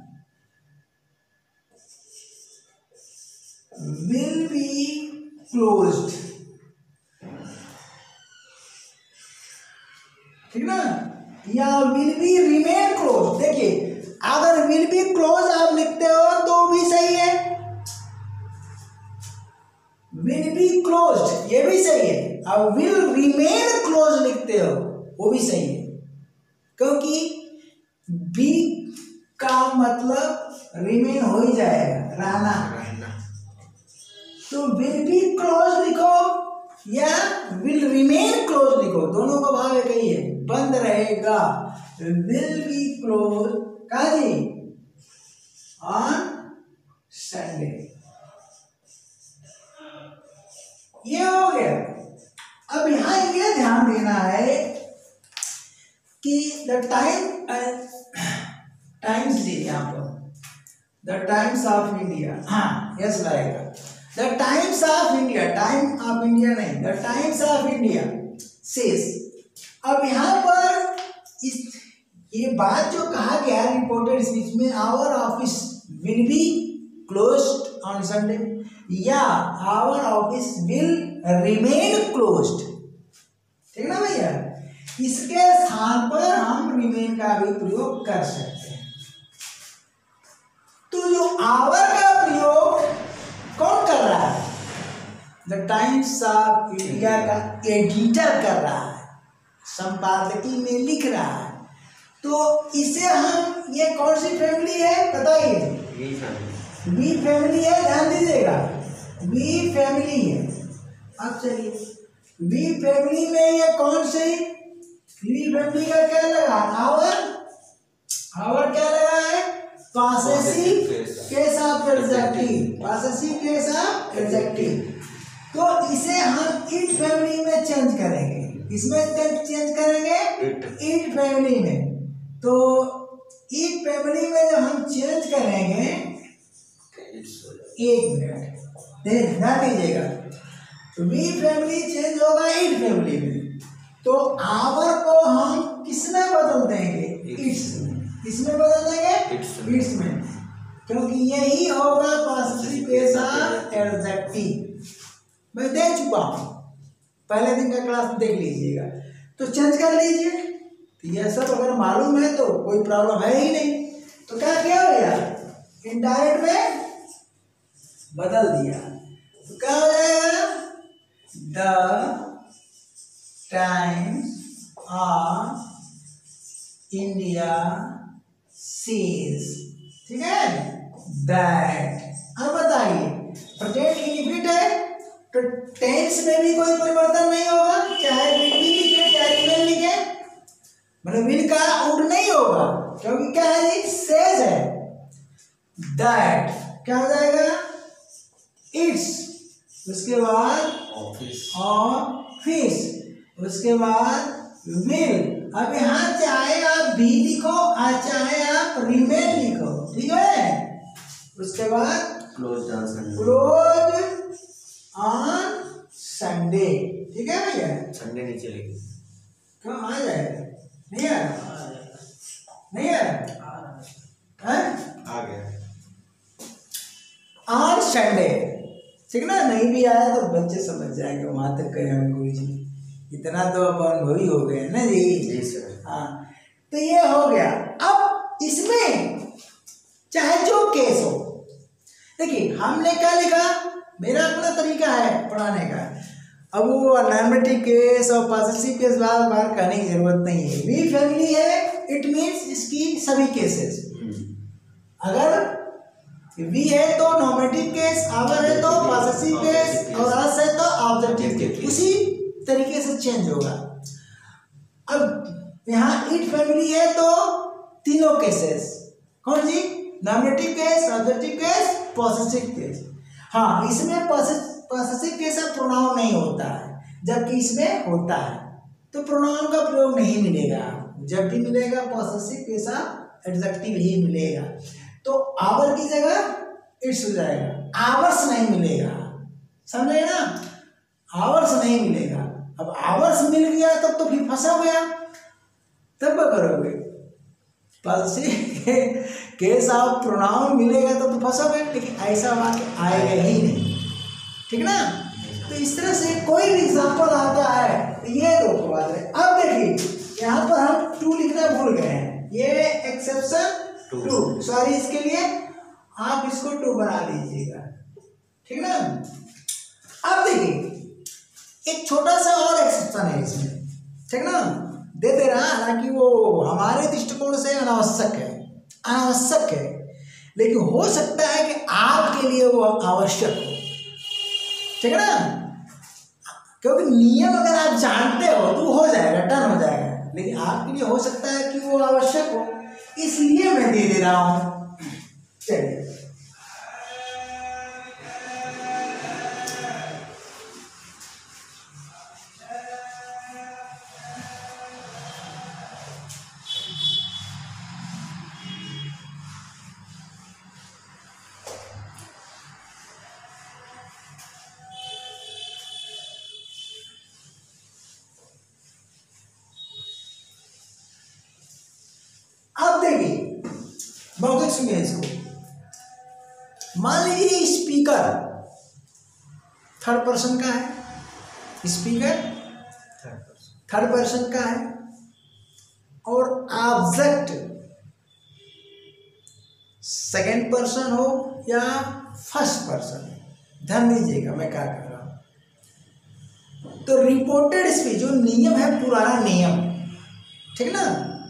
विल बी क्लोज्ड, ठीक ना, या विल बी रिमेन क्लोज। देखिए अगर विल बी क्लोज आप लिखते हो तो भी सही है, विल बी क्लोज्ड ये भी सही है, अब विल रिमेन क्लोज लिखते हो वो भी सही है, क्योंकि बी का मतलब रिमेन हो ही जाएगा, रहना, तो विल बी क्लोज लिखो या विल रिमेन क्लोज लिखो, दोनों का भाव एक ही है, बंद रहेगा। विल बी क्लोज कहा जी ऑन संडे, ये हो गया। अब यहां ये ध्यान देना है कि द टाइम टाइम्स जी, यहाँ पर द टाइम्स ऑफ इंडिया, हाँ यस लगेगा, the Times of India, time of India नहीं, the Times of India says. अब यहाँ पर इस ये बात जो कहा गया रिपोर्टेड स्पीच में, our office will be closed on Sunday या our office will remain closed, ठीक ना भैया। इसके स्थान पर हम रिमेन का भी प्रयोग कर सकते हैं। तो जो आवर का प्रयोग कौन कर रहा है, द टाइम्स ऑफ इंडिया का एडिटर कर रहा है, संपादकीय में लिख रहा है। तो इसे हम, ये कौन सी फैमिली है बताइए, बी फैमिली है, ध्यान दीजिएगा, बी फैमिली है। अब चलिए बी फैमिली में ये कौन सी, बी फैमिली का क्या लगा, आवर, आवर क्या लगा है, possessive case of adjective, possessive case of adjective. तो इसे हम इट फैमिली में चेंज करेंगे, इसमें चेंज करेंगे इट फैमिली में। तो इट फैमिली में जब हम चेंज करेंगे, एक मिनट ध्यान दीजिएगा, तो बी फैमिली चेंज होगा इट फैमिली में, तो आवर को हम किसमें बदल देंगे, इट्स में, किसमें बदल देंगे, इट्स में, क्योंकि यही होगा पॉसेसिव केस ऑफ एडजेक्टिव। मैं दे चुका हूँ, पहले दिन का क्लास देख लीजिएगा, तो चेंज कर लीजिए। तो यह सब अगर मालूम है तो कोई प्रॉब्लम है ही नहीं। तो क्या किया भैया, इनडायरेक्ट में बदल दिया, तो क्या हो जाएगा, the Times of India says, ठीक है, दैट। अब बताइए प्रेजेंट इंडिफिनिट है तो टेंस में भी कोई परिवर्तन नहीं होगा, चाहे विल भी लिखे चाहे विल लिखे, मतलब विल का उड नहीं होगा, क्योंकि क्या है ये सेज है। दैट क्या हो जाएगा, इट्स, उसके बाद ऑफिस, ऑफिस, उसके बाद विल। अब यहाँ चाहे आप बी लिखो और चाहे आप रिमेन लिखो, ठीक है। उसके बाद close on Sunday, close on Sunday, ठीक है भैया। संडे नहीं चलेगी, क्यों, आ जाएगा, नहीं आ रहा, नहीं आ रहा है, आ गया ऑन संडे, ठीक ना। नहीं भी आया तो बच्चे समझ जाएंगे, वहां तक कहे हम कोई जी, इतना तो अब अनुभवी हो गए ना जी। जी सर। हाँ, तो ये हो गया। अब इसमें चाहे जो केस हो, देखिए हमने क्या लिखा, मेरा अपना तरीका है पढ़ाने का। अब वो नॉर्मेटिव केस और पॉसेसिव केस बार बार कहने की जरूरत नहीं है। वी फैमिली है, इट मीन्स इसकी सभी केसेस। अगर वी है तो नॉर्मेटिव केस, आवर है तो पॉसेसिव केस, और अस है तो ऑब्जेक्टिव केस, उसी तरीके से चेंज होगा। अब यहाँ इट फैमिली है तो तीनों केसेस, कौन सी, nominative case, objective case, possessive case. हाँ, इसमें पॉसेसिव केस का प्रोनाउन नहीं होता है, जबकि इसमें होता है, तो प्रोनाउन का प्रयोग नहीं मिलेगा। जब भी मिलेगा पॉसेसिव केस का एडजेक्टिव ही मिलेगा। तो आवर की जगह इट्स हो जाएगा, आवर्स नहीं मिलेगा, समझे ना, आवर्स नहीं मिलेगा। अब आवर्स मिल गया तब तो फिर फंसा गया, तब क्या करोगे, पॉसेसिव केस ऑफ प्रोनाउन मिलेगा तब तो फंसा गया, लेकिन ऐसा वाक्य आएगा ही नहीं, ठीक ना। तो इस तरह से कोई भी एग्जाम्पल आता है तो ये दो बात है। अब देखिए यहाँ पर हम टू लिखना भूल गए हैं, ये एक्सेप्शन टू, सॉरी, इसके लिए आप इसको टू बना लीजिएगा, ठीक ना। अब देखिए एक छोटा सा और एक्सेप्शन है इसमें, ठीक ना, दे दे रहा, हालांकि वो हमारे दृष्टिकोण से अनावश्यक है, अनावश्यक है, लेकिन हो सकता है कि आपके लिए वो आवश्यक हो, ठीक है ना। क्योंकि नियम अगर आप जानते हो तो हो जाएगा, टर्न हो जाएगा, लेकिन आपके लिए हो सकता है कि वो आवश्यक हो, इसलिए मैं दे दे रहा हूं। चलिए बहुत सुनिए इसको। मान लीजिए स्पीकर थर्ड पर्सन का है, स्पीकर थर्ड पर्सन का है, और ऑब्जेक्ट सेकंड पर्सन हो या फर्स्ट पर्सन, ध्यान दीजिएगा मैं क्या कर रहा हूं। तो रिपोर्टेड स्पीच जो नियम है, पुराना नियम, ठीक ना,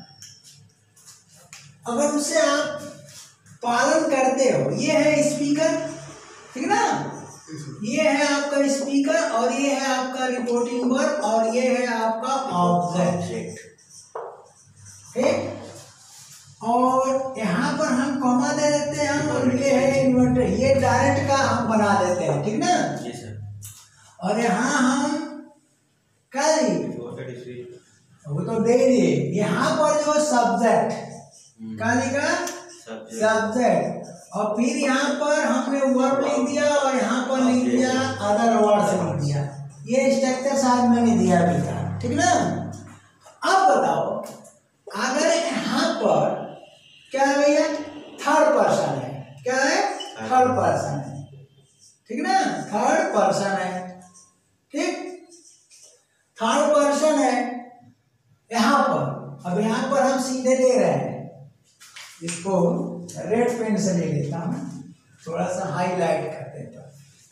अगर उसे आप पालन करते हो, ये है स्पीकर, ठीक ना, ये है आपका स्पीकर और ये है आपका रिपोर्टिंग वर्ब और ये है आपका ऑब्जेक्ट, ठीक। और यहाँ पर हम कॉमा दे देते हैं और ये है इन्वर्टर, ये डायरेक्ट का हम बना देते हैं, ठीक ना। जी सर। और यहाँ हम क्या वो तो दे दिए, यहाँ पर जो सब्जेक्ट क्या लिखा, सब्जेक्ट, और फिर यहाँ पर हमने वर्ब लिख दिया और यहाँ पर लिख दिया अदर वर्ड से लिख दिया। ये स्ट्रक्चर शायद मैंने दिया भी था, ठीक ना। अब बताओ अगर यहाँ पर क्या है भैया, थर्ड पर्सन है, क्या है, थर्ड पर्सन है, ठीक ना, थर्ड पर्सन है, ठीक, थर्ड पर्सन है यहाँ पर। अब यहाँ पर हम सीधे ले रहे हैं, इसको रेड पेन से ले लेता हूँ, थोड़ा सा हाईलाइट कर देता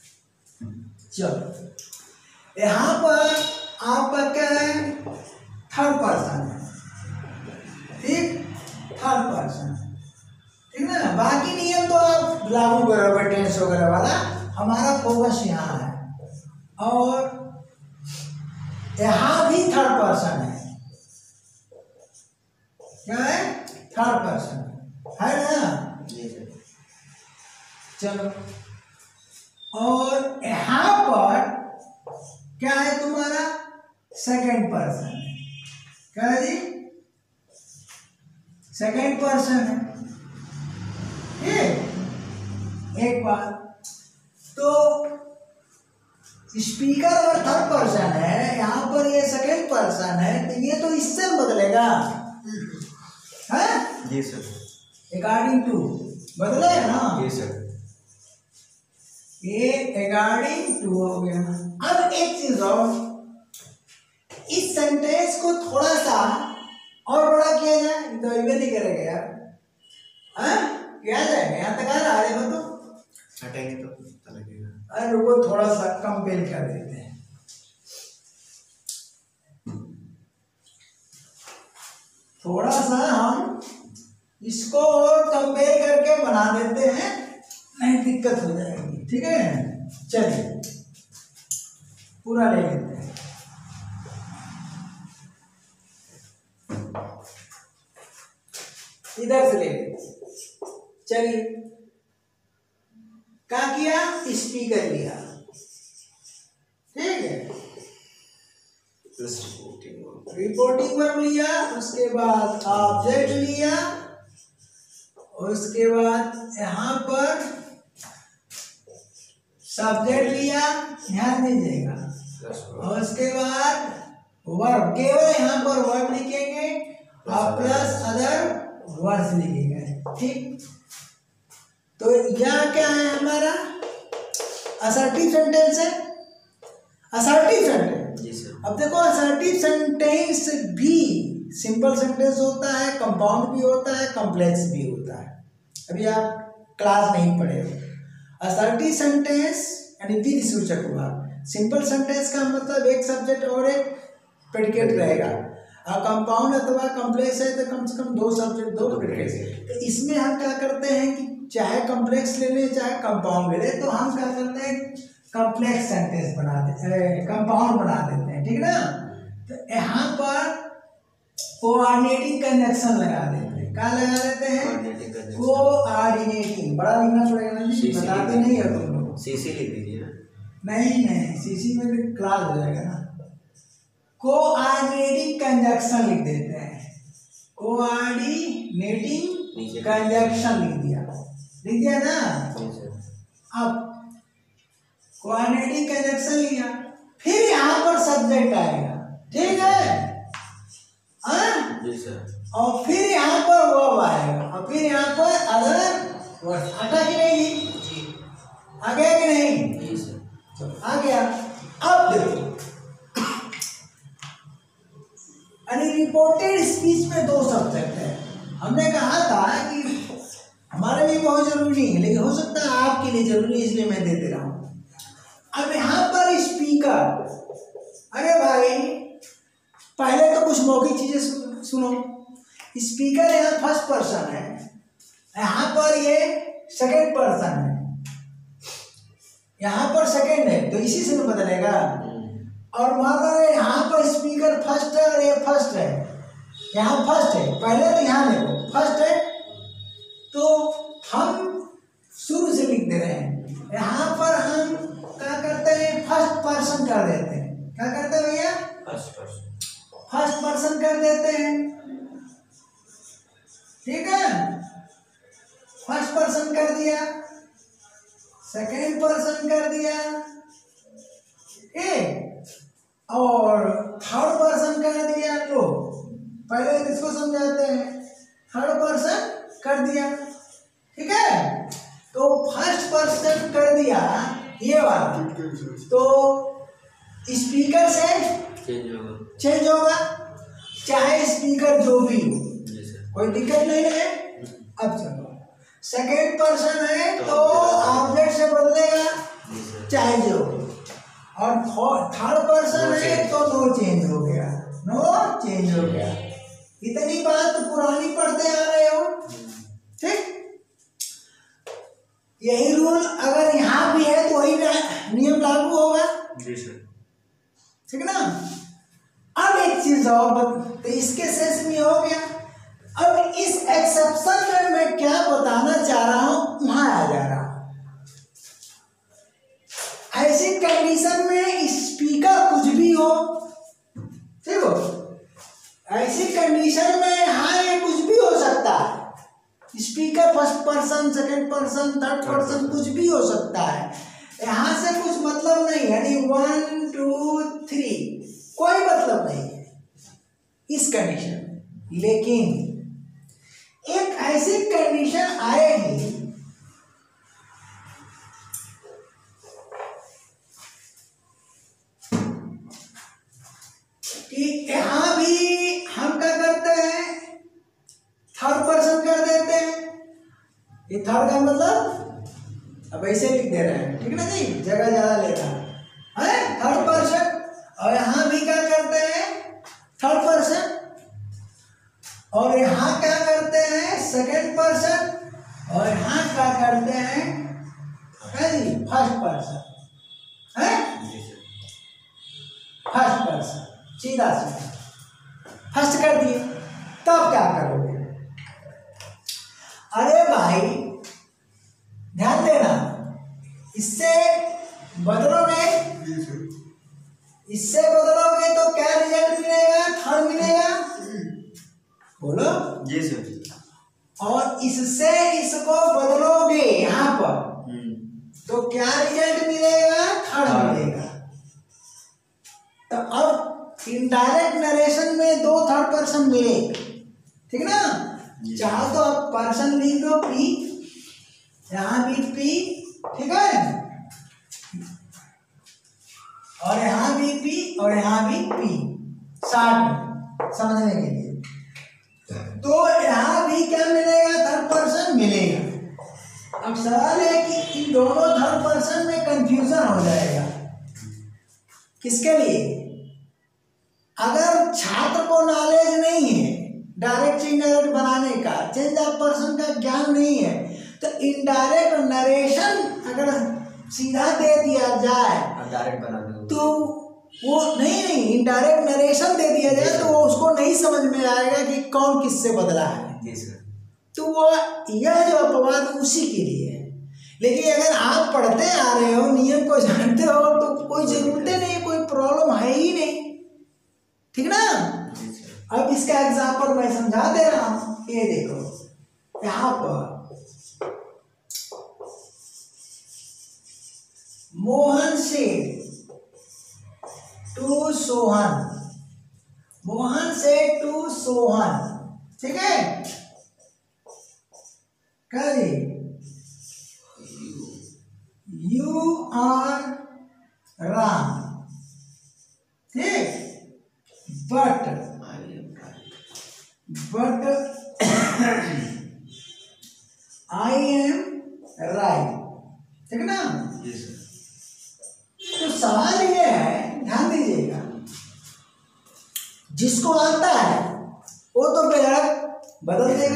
हूँ। चलो यहाँ पर आपका क्या है, थर्ड पर्सन है, ठीक, थर्ड पर्सन, ठीक ना। बाकी नियम तो आप लागू करोगे टेंस वगैरह वाला, हमारा फोकस यहाँ है। और यहाँ भी थर्ड पर्सन है, क्या है, थर्ड पर्सन है ना। चलो, और यहाँ पर क्या है तुम्हारा, सेकंड पर्सन, क्या है जी, सेकंड पर्सन है, ठीक। एक बात तो स्पीकर और थर्ड पर्सन है, यहाँ पर ये सेकंड पर्सन है, तो ये तो इससे बदलेगा, है जी सर, अकॉर्डिंग टू बदलेगा ना, जी सर, ये अकॉर्डिंग टू हो गया। अब एक चीज और, इस सेंटेंस को थोड़ा सा और बड़ा किया जाए, तो ये नहीं करेगा यार, हाँ क्या जाएगा, यहाँ तक आ रहा है देखो तो, हटाएंगे तो पता लगेगा। अरे रुको थोड़ा सा कंपेयर कर देते हैं, थोड़ा सा हम इसको और कंपेयर करके बना देते हैं, नहीं दिक्कत हो जाएगी, ठीक है। चलिए पूरा ले लेते हैं, इधर से ले लेते हैं। चलिए, क्या किया, स्पीकर लिया, ठीक है, रिपोर्टिंग वर्ब लिया, उसके बाद ऑब्जेक्ट लिया, उसके बाद यहाँ पर सब्जेक्ट लिया, ध्यान दीजिएगा, और उसके बाद वर्ब, केवल यहाँ पर वर्ब लिखेंगे और प्लस अदर वर्ड्स लिखेंगे, ठीक। तो यहाँ क्या है हमारा, असर्टिव सेंटेंस है, असर्टिव सेंटेंस। जी सर। अब देखो असर्टिव सेंटेंस भी सिंपल सेंटेंस होता है, कंपाउंड भी होता है, कॉम्प्लेक्स भी होता है। अभी आप क्लास नहीं पढ़े हो। असर्टिव सेंटेंस यानी विधि सूचक हुआ, सिंपल सेंटेंस का मतलब एक सब्जेक्ट और एक प्रेडिकेट रहेगा, और कंपाउंड अथवा कॉम्प्लेक्स है तो कम से कम दो सब्जेक्ट दो प्रेडिकेट। तो इसमें हम क्या करते हैं कि चाहे कॉम्प्लेक्स ले लें चाहे कंपाउंड ले लें, तो हम क्या करते हैं कॉम्प्लेक्स सेंटेंस बना देते, कंपाउंड बना देते हैं, ठीक ना। तो यहाँ पर कोऑर्डिनेटिंग कंजंक्शन लगा देते हैं, क्या लगा देते हैं, कोऑर्डिनेटिंग, बड़ा लिखना पड़ेगा ना जी, बताते नहीं है तुम लोग, सीसी लिख दीजिए ना। नहीं नहीं सीसी में तो क्लास हो जाएगा ना। कोऑर्डिनेटिंग कंजंक्शन लिख देते हैं, कोऑर्डिनेटिंग कंजंक्शन लिख दिया, लिख दिया ना। अब कोऑर्डिनेटिंग कंजंक्शन लिया, फिर यहाँ पर सब्जेक्ट आएगा, ठीक है, हाँ जी सर। और फिर यहाँ पर वर्ब आएगा, और फिर यहाँ पर अदर वर्ड। आता कि नहीं जी, आ गया कि नहीं जी सर, चलो आ गया। अब देखो यानी रिपोर्टेड स्पीच में दो सब्जेक्ट है, हमने कहा था कि हमारे लिए बहुत जरूरी नहीं है, लेकिन हो सकता है आपके लिए जरूरी है, इसलिए मैं दे दे रहा हूँ। अब यहाँ पर स्पीकर, अरे भाई पहले तो कुछ मौखिक चीजें सुनो। स्पीकर यहाँ फर्स्ट पर्सन है, यहाँ पर ये सेकंड पर्सन है, यहाँ पर सेकंड है, तो इसी से बदलेगा। और मान लो यहाँ पर स्पीकर फर्स्ट है और ये फर्स्ट है, यहाँ फर्स्ट है, पहले तो यहाँ देखो फर्स्ट है, तो हम शुरू से लिख दे रहे हैं, यहाँ पर हम क्या करते हैं फर्स्ट पर्सन कर देते हैं। क्या करते हैं भैया, फर्स्ट पर्सन, फर्स्ट पर्सन कर देते हैं, ठीक है। फर्स्ट पर्सन कर दिया, सेकेंड पर्सन कर दिया, ठीक, और थर्ड पर्सन कर दिया। लो पहले इसको समझाते हैं, थर्ड पर्सन कर दिया, ठीक है। तो फर्स्ट पर्सन कर दिया ये वाला, तो स्पीकर से चेंज होगा, चेंज होगा, चाहे स्पीकर जो भी हो, जी सर, कोई दिक्कत नहीं है। अब चलो सेकेंड पर्सन है तो ऑब्जेक्ट से बदलेगा, जी सर, चाहे जो, और थर्ड पर्सन है तो नो चेंज हो गया, नो चेंज हो गया। इतनी बात पुरानी पढ़ते आ रहे हो, ठीक। यही रूल अगर यहाँ भी है तो वही नियम लागू होगा, जी सर। ठीक ना। अब एक चीज और, तो इसके सेंस में हो गया। अब इस एक्सेप्शन में मैं क्या बताना चाह रहा हूं वहां आ जा रहा हूं। ऐसी कंडीशन में स्पीकर कुछ भी हो, ठीक हो, ऐसी कंडीशन में हाँ ये कुछ भी हो सकता है। Speaker first person, second person, third person कुछ भी हो सकता है। यहां से कुछ मतलब नहीं, यानी वन टू थ्री कोई मतलब नहीं है इस कंडीशन में। लेकिन एक ऐसी कंडीशन आएगी कि यहां भी हम क्या करते हैं, थर्ड पर्सन कर देते हैं। ये थर्ड का मतलब अब ऐसे लिख दे रहे हैं, ठीक ना जी, जगह ज्यादा लेता है थर्ड पर्सन। और यहां भी क्या करते हैं, थर्ड पर्सन। और यहाँ क्या करते हैं, सेकंड पर्सन। और यहाँ क्या करते हैं, फर्स्ट पर्सन है, फर्स्ट पर्सन, सीधा सीधा फर्स्ट कर दिए। तब क्या करोगे, अरे भाई ध्यान देना, इससे बदलोगे, इससे बदलोगे तो क्या रिजल्ट मिलेगा, थर्ड मिलेगा, बोलो जी सर। और इससे इसको बदलोगे यहाँ पर तो क्या रिजल्ट मिलेगा, थर्ड मिलेगा। तो अब इनडायरेक्ट नरेशन में दो थर्ड पर्सन मिले, ठीक ना। चाहो तो अब पर्सन लिख दो पी, यहाँ भी पी, ठीक है, और यहाँ भी पी और यहाँ भी पी, साथ समझने के लिए। तो यहाँ भी क्या मिलेगा, थर्ड पर्सन मिलेगा। अब सवाल है कि इन दोनों थर्ड पर्सन में कंफ्यूजन हो जाएगा। किसके लिए, अगर छात्र को नॉलेज नहीं है डायरेक्ट इनडायरेक्ट बनाने का, चेंज ऑफ पर्सन का ज्ञान नहीं है, तो इनडायरेक्ट नरेशन अगर सीधा दे दिया जाए डायरेक्ट बना दो तो वो नहीं नहीं इनडायरेक्ट नरेशन दे दिया जाए तो वो उसको नहीं समझ में आएगा कि कौन किससे बदला है। जी सर। तो वो यह जो अपवाद उसी के लिए है। लेकिन अगर आप पढ़ते आ रहे हो, नियम को जानते हो, तो कोई जरूरत नहीं, कोई प्रॉब्लम है ही नहीं, ठीक ना। अब इसका एग्जाम्पल मैं समझा दे रहा हूं। ये देखो यहाँ पर मोहन से टू सोहन, मोहन से टू सोहन, ठीक है, क्या जी, यू आर राम, ठीक, but but I am right, ठीक ना। तो सवाल ये है, ध्यान दीजिएगा, जिसको आता है वो तो डायरेक्ट बदल देगा।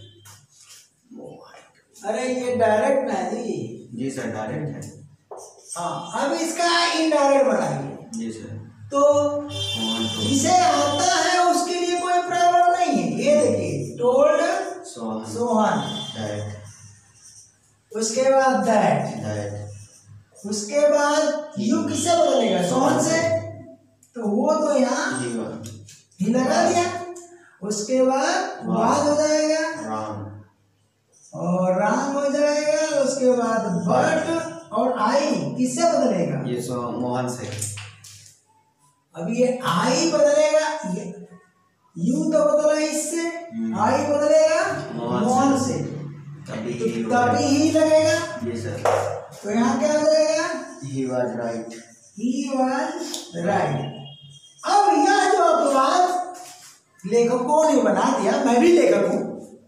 अरे ये डायरेक्ट ना जी, जी सर डायरेक्ट है। हाँ, अब इसका इनडायरेक्ट बनाइए। जी सर। तो जिसे आता है उसके लिए कोई प्रॉब्लम नहीं है। ये देखिए, टोल्ड सोहन, सोहन, डायरेक्ट, उसके बाद दैट, डायरेक्ट, उसके बाद यू किससे बदलेगा, सोहन से, तो वो तो यहाँ ही लगा दिया। उसके बाद बाद हो जाएगा राम, और राम हो जाएगा। उसके बाद बट और आई किससे बदलेगा, ये सो मोहन से। अब ये आई बदलेगा, ये यू तो बदला इससे, आई बदलेगा मोहन से, तभी तो तभी ही लगेगा। जी सर। तो यहाँ क्या हो जाएगा, he was right, he was right. अब यह जो अपवाद लेखकों ने बना दिया, मैं भी लेखक हूं,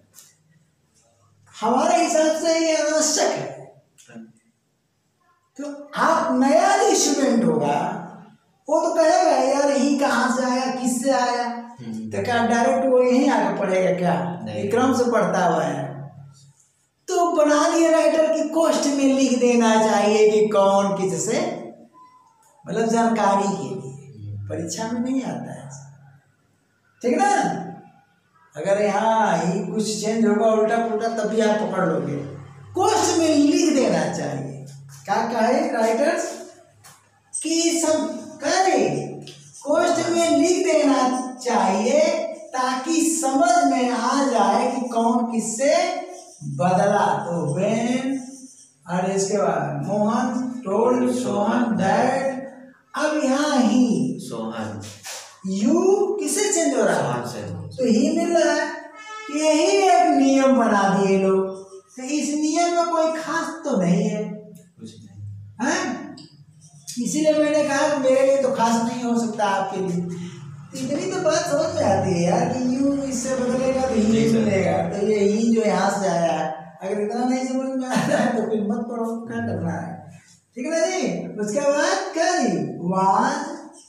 हमारे हिसाब से ये आवश्यक है। तो आप नया जो स्टूडेंट होगा वो तो कहेगा यार यही कहाँ से आया, किससे आया, तो क्या डायरेक्ट वो यहीं आगे पढ़ेगा क्या? विक्रम से पढ़ता हुआ है। तो बना दिया राइटर की कोष्ठ में लिख देना चाहिए कि कौन किससे, मतलब जानकारी के लिए, परीक्षा में नहीं आता है, ठीक ना। अगर यहाँ ही कुछ चेंज होगा उल्टा पुल्टा तभी आप पकड़ लोगे। कोष्ठ में लिख देना चाहिए, क्या कहे राइटर्स कि सब करे कोष्ठ में लिख देना चाहिए ताकि समझ में आ जाए कि कौन किससे बदला। तो व्हेन, और इसके बाद मोहन टोल्ड सोहन दैट, अब यहाँ ही सोहन यू किससे चेंज हो रहा है? सोहन से तो ही मिल रहा है। यही एक नियम बना दिए लोग, तो इस नियम में कोई खास तो नहीं है, कुछ नहीं हैं? इसीलिए मैंने कहा कि मेरे लिए तो खास नहीं हो सकता, आपके लिए। इतनी तो बात समझ में आती है यार कि यू इससे बदलेगा तो ही मिलेगा, तो ये ही जो यहाँ से आया है, अगर इतना नहीं समझ में आता है तो फिर मत पढ़ो, क्या करना है, ठीक है ना जी। उसके बाद क्या जी, वाज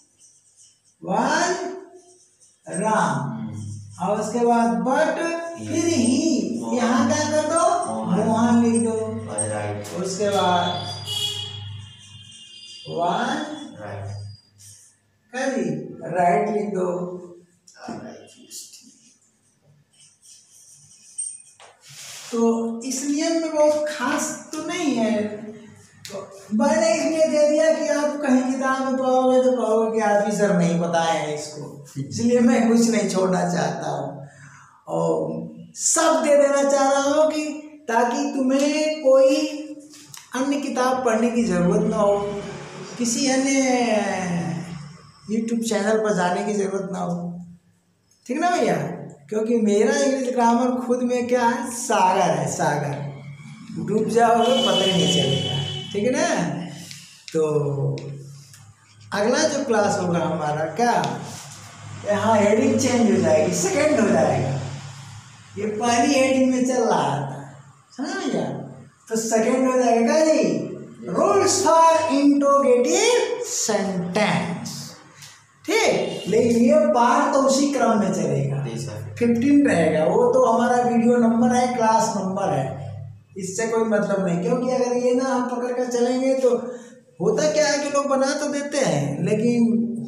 वाज राम, और उसके बाद बट, फिर ही यहाँ क्या कर दो, मोहन लिख दो, राइट, उसके बाद वन राइट, क्या जी, राइट लिख दो। तो इस नियम में बहुत खास तो नहीं है, तो मैंने इसलिए दे दिया कि आप कहीं किताब में पढ़ोगे तो कहोगे कि आदमी सर नहीं पता है इसको, इसलिए मैं कुछ नहीं छोड़ना चाहता हूँ और सब दे देना चाह रहा हूँ कि ताकि तुम्हें कोई अन्य किताब पढ़ने की ज़रूरत ना हो, किसी अन्य यूट्यूब चैनल पर जाने की ज़रूरत ना हो, ठीक ना भैया। क्योंकि मेरा इंग्लिश ग्रामर खुद में क्या है, सागर है, सागर, डूब जाओगे पता ही नहीं चलेगा, ठीक है ना। तो अगला जो क्लास होगा हमारा क्या, यहाँ हेडिंग चेंज हो जाएगी, सेकंड हो जाएगा, ये पहली हेडिंग में चल रहा था, समझ भैया, तो सेकंड हो जाएगा जी, रूल्स फॉर इंट्रोगेटिव सेंटेंस, ठीक। लेकिन ये पार्ट तो उसी क्रम में चलेगा, फिफ्टीन रहेगा, वो तो हमारा वीडियो नंबर है, क्लास नंबर है, इससे कोई मतलब नहीं। क्योंकि अगर ये ना हम पकड़ कर चलेंगे तो होता क्या है कि लोग बना तो देते हैं लेकिन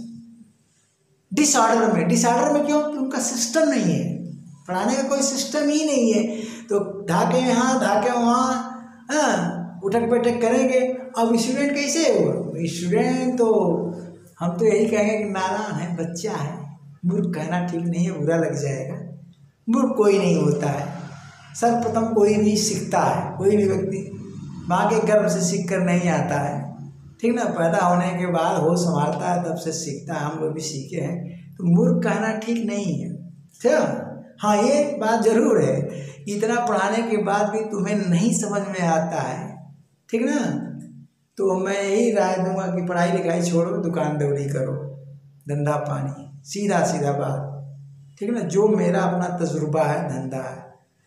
डिसऑर्डर में, डिसऑर्डर में क्यों, कि उनका सिस्टम नहीं है, पढ़ाने का कोई सिस्टम ही नहीं है, तो धाके यहाँ धाके वहाँ, हाँ उठक बैठक करेंगे। अब स्टूडेंट कैसे होगा, स्टूडेंट तो हम तो यही कहेंगे कि नादान है, बच्चा है, मूर्ख कहना ठीक नहीं है, बुरा लग जाएगा। मूर्ख कोई नहीं होता है, सर्वप्रथम कोई भी सीखता है, कोई भी व्यक्ति माँ के गर्भ से सीख कर नहीं आता है, ठीक ना, पैदा होने के बाद होश संभालता है तब से सीखता है, हम लोग भी सीखे हैं, तो मूर्ख कहना ठीक नहीं है, ठीक। हाँ ये बात जरूर है, इतना पढ़ाने के बाद भी तुम्हें नहीं समझ में आता है, ठीक ना, तो मैं यही राय दूंगा कि पढ़ाई लिखाई छोड़ो, दुकान दौड़ी करो, धंधा पानी, सीधा सीधा बात, ठीक है ना। जो मेरा अपना तजुर्बा है, धंधा है,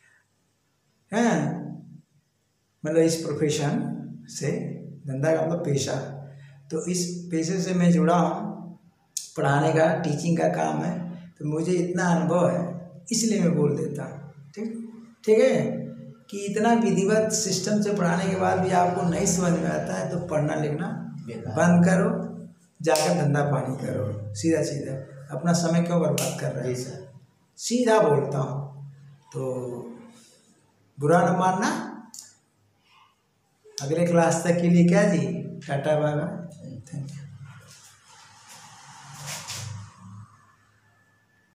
हैं, मतलब इस प्रोफेशन से, धंधा का मतलब पेशा, तो इस पेशे से मैं जुड़ा हूँ, पढ़ाने का, टीचिंग का काम है, तो मुझे इतना अनुभव है, इसलिए मैं बोल देता हूँ, ठीक ठीक है, कि इतना विधिवत सिस्टम से पढ़ाने के बाद भी आपको नहीं समझ में आता है तो पढ़ना लिखना बंद करो, जाकर धंधा पानी करो, सीधा सीधा, अपना समय क्यों बर्बाद कर रहे हैं, सीधा बोलता हूँ, तो बुरा न मानना। अगले क्लास तक के लिए क्या जी, टाटा बाय बाय।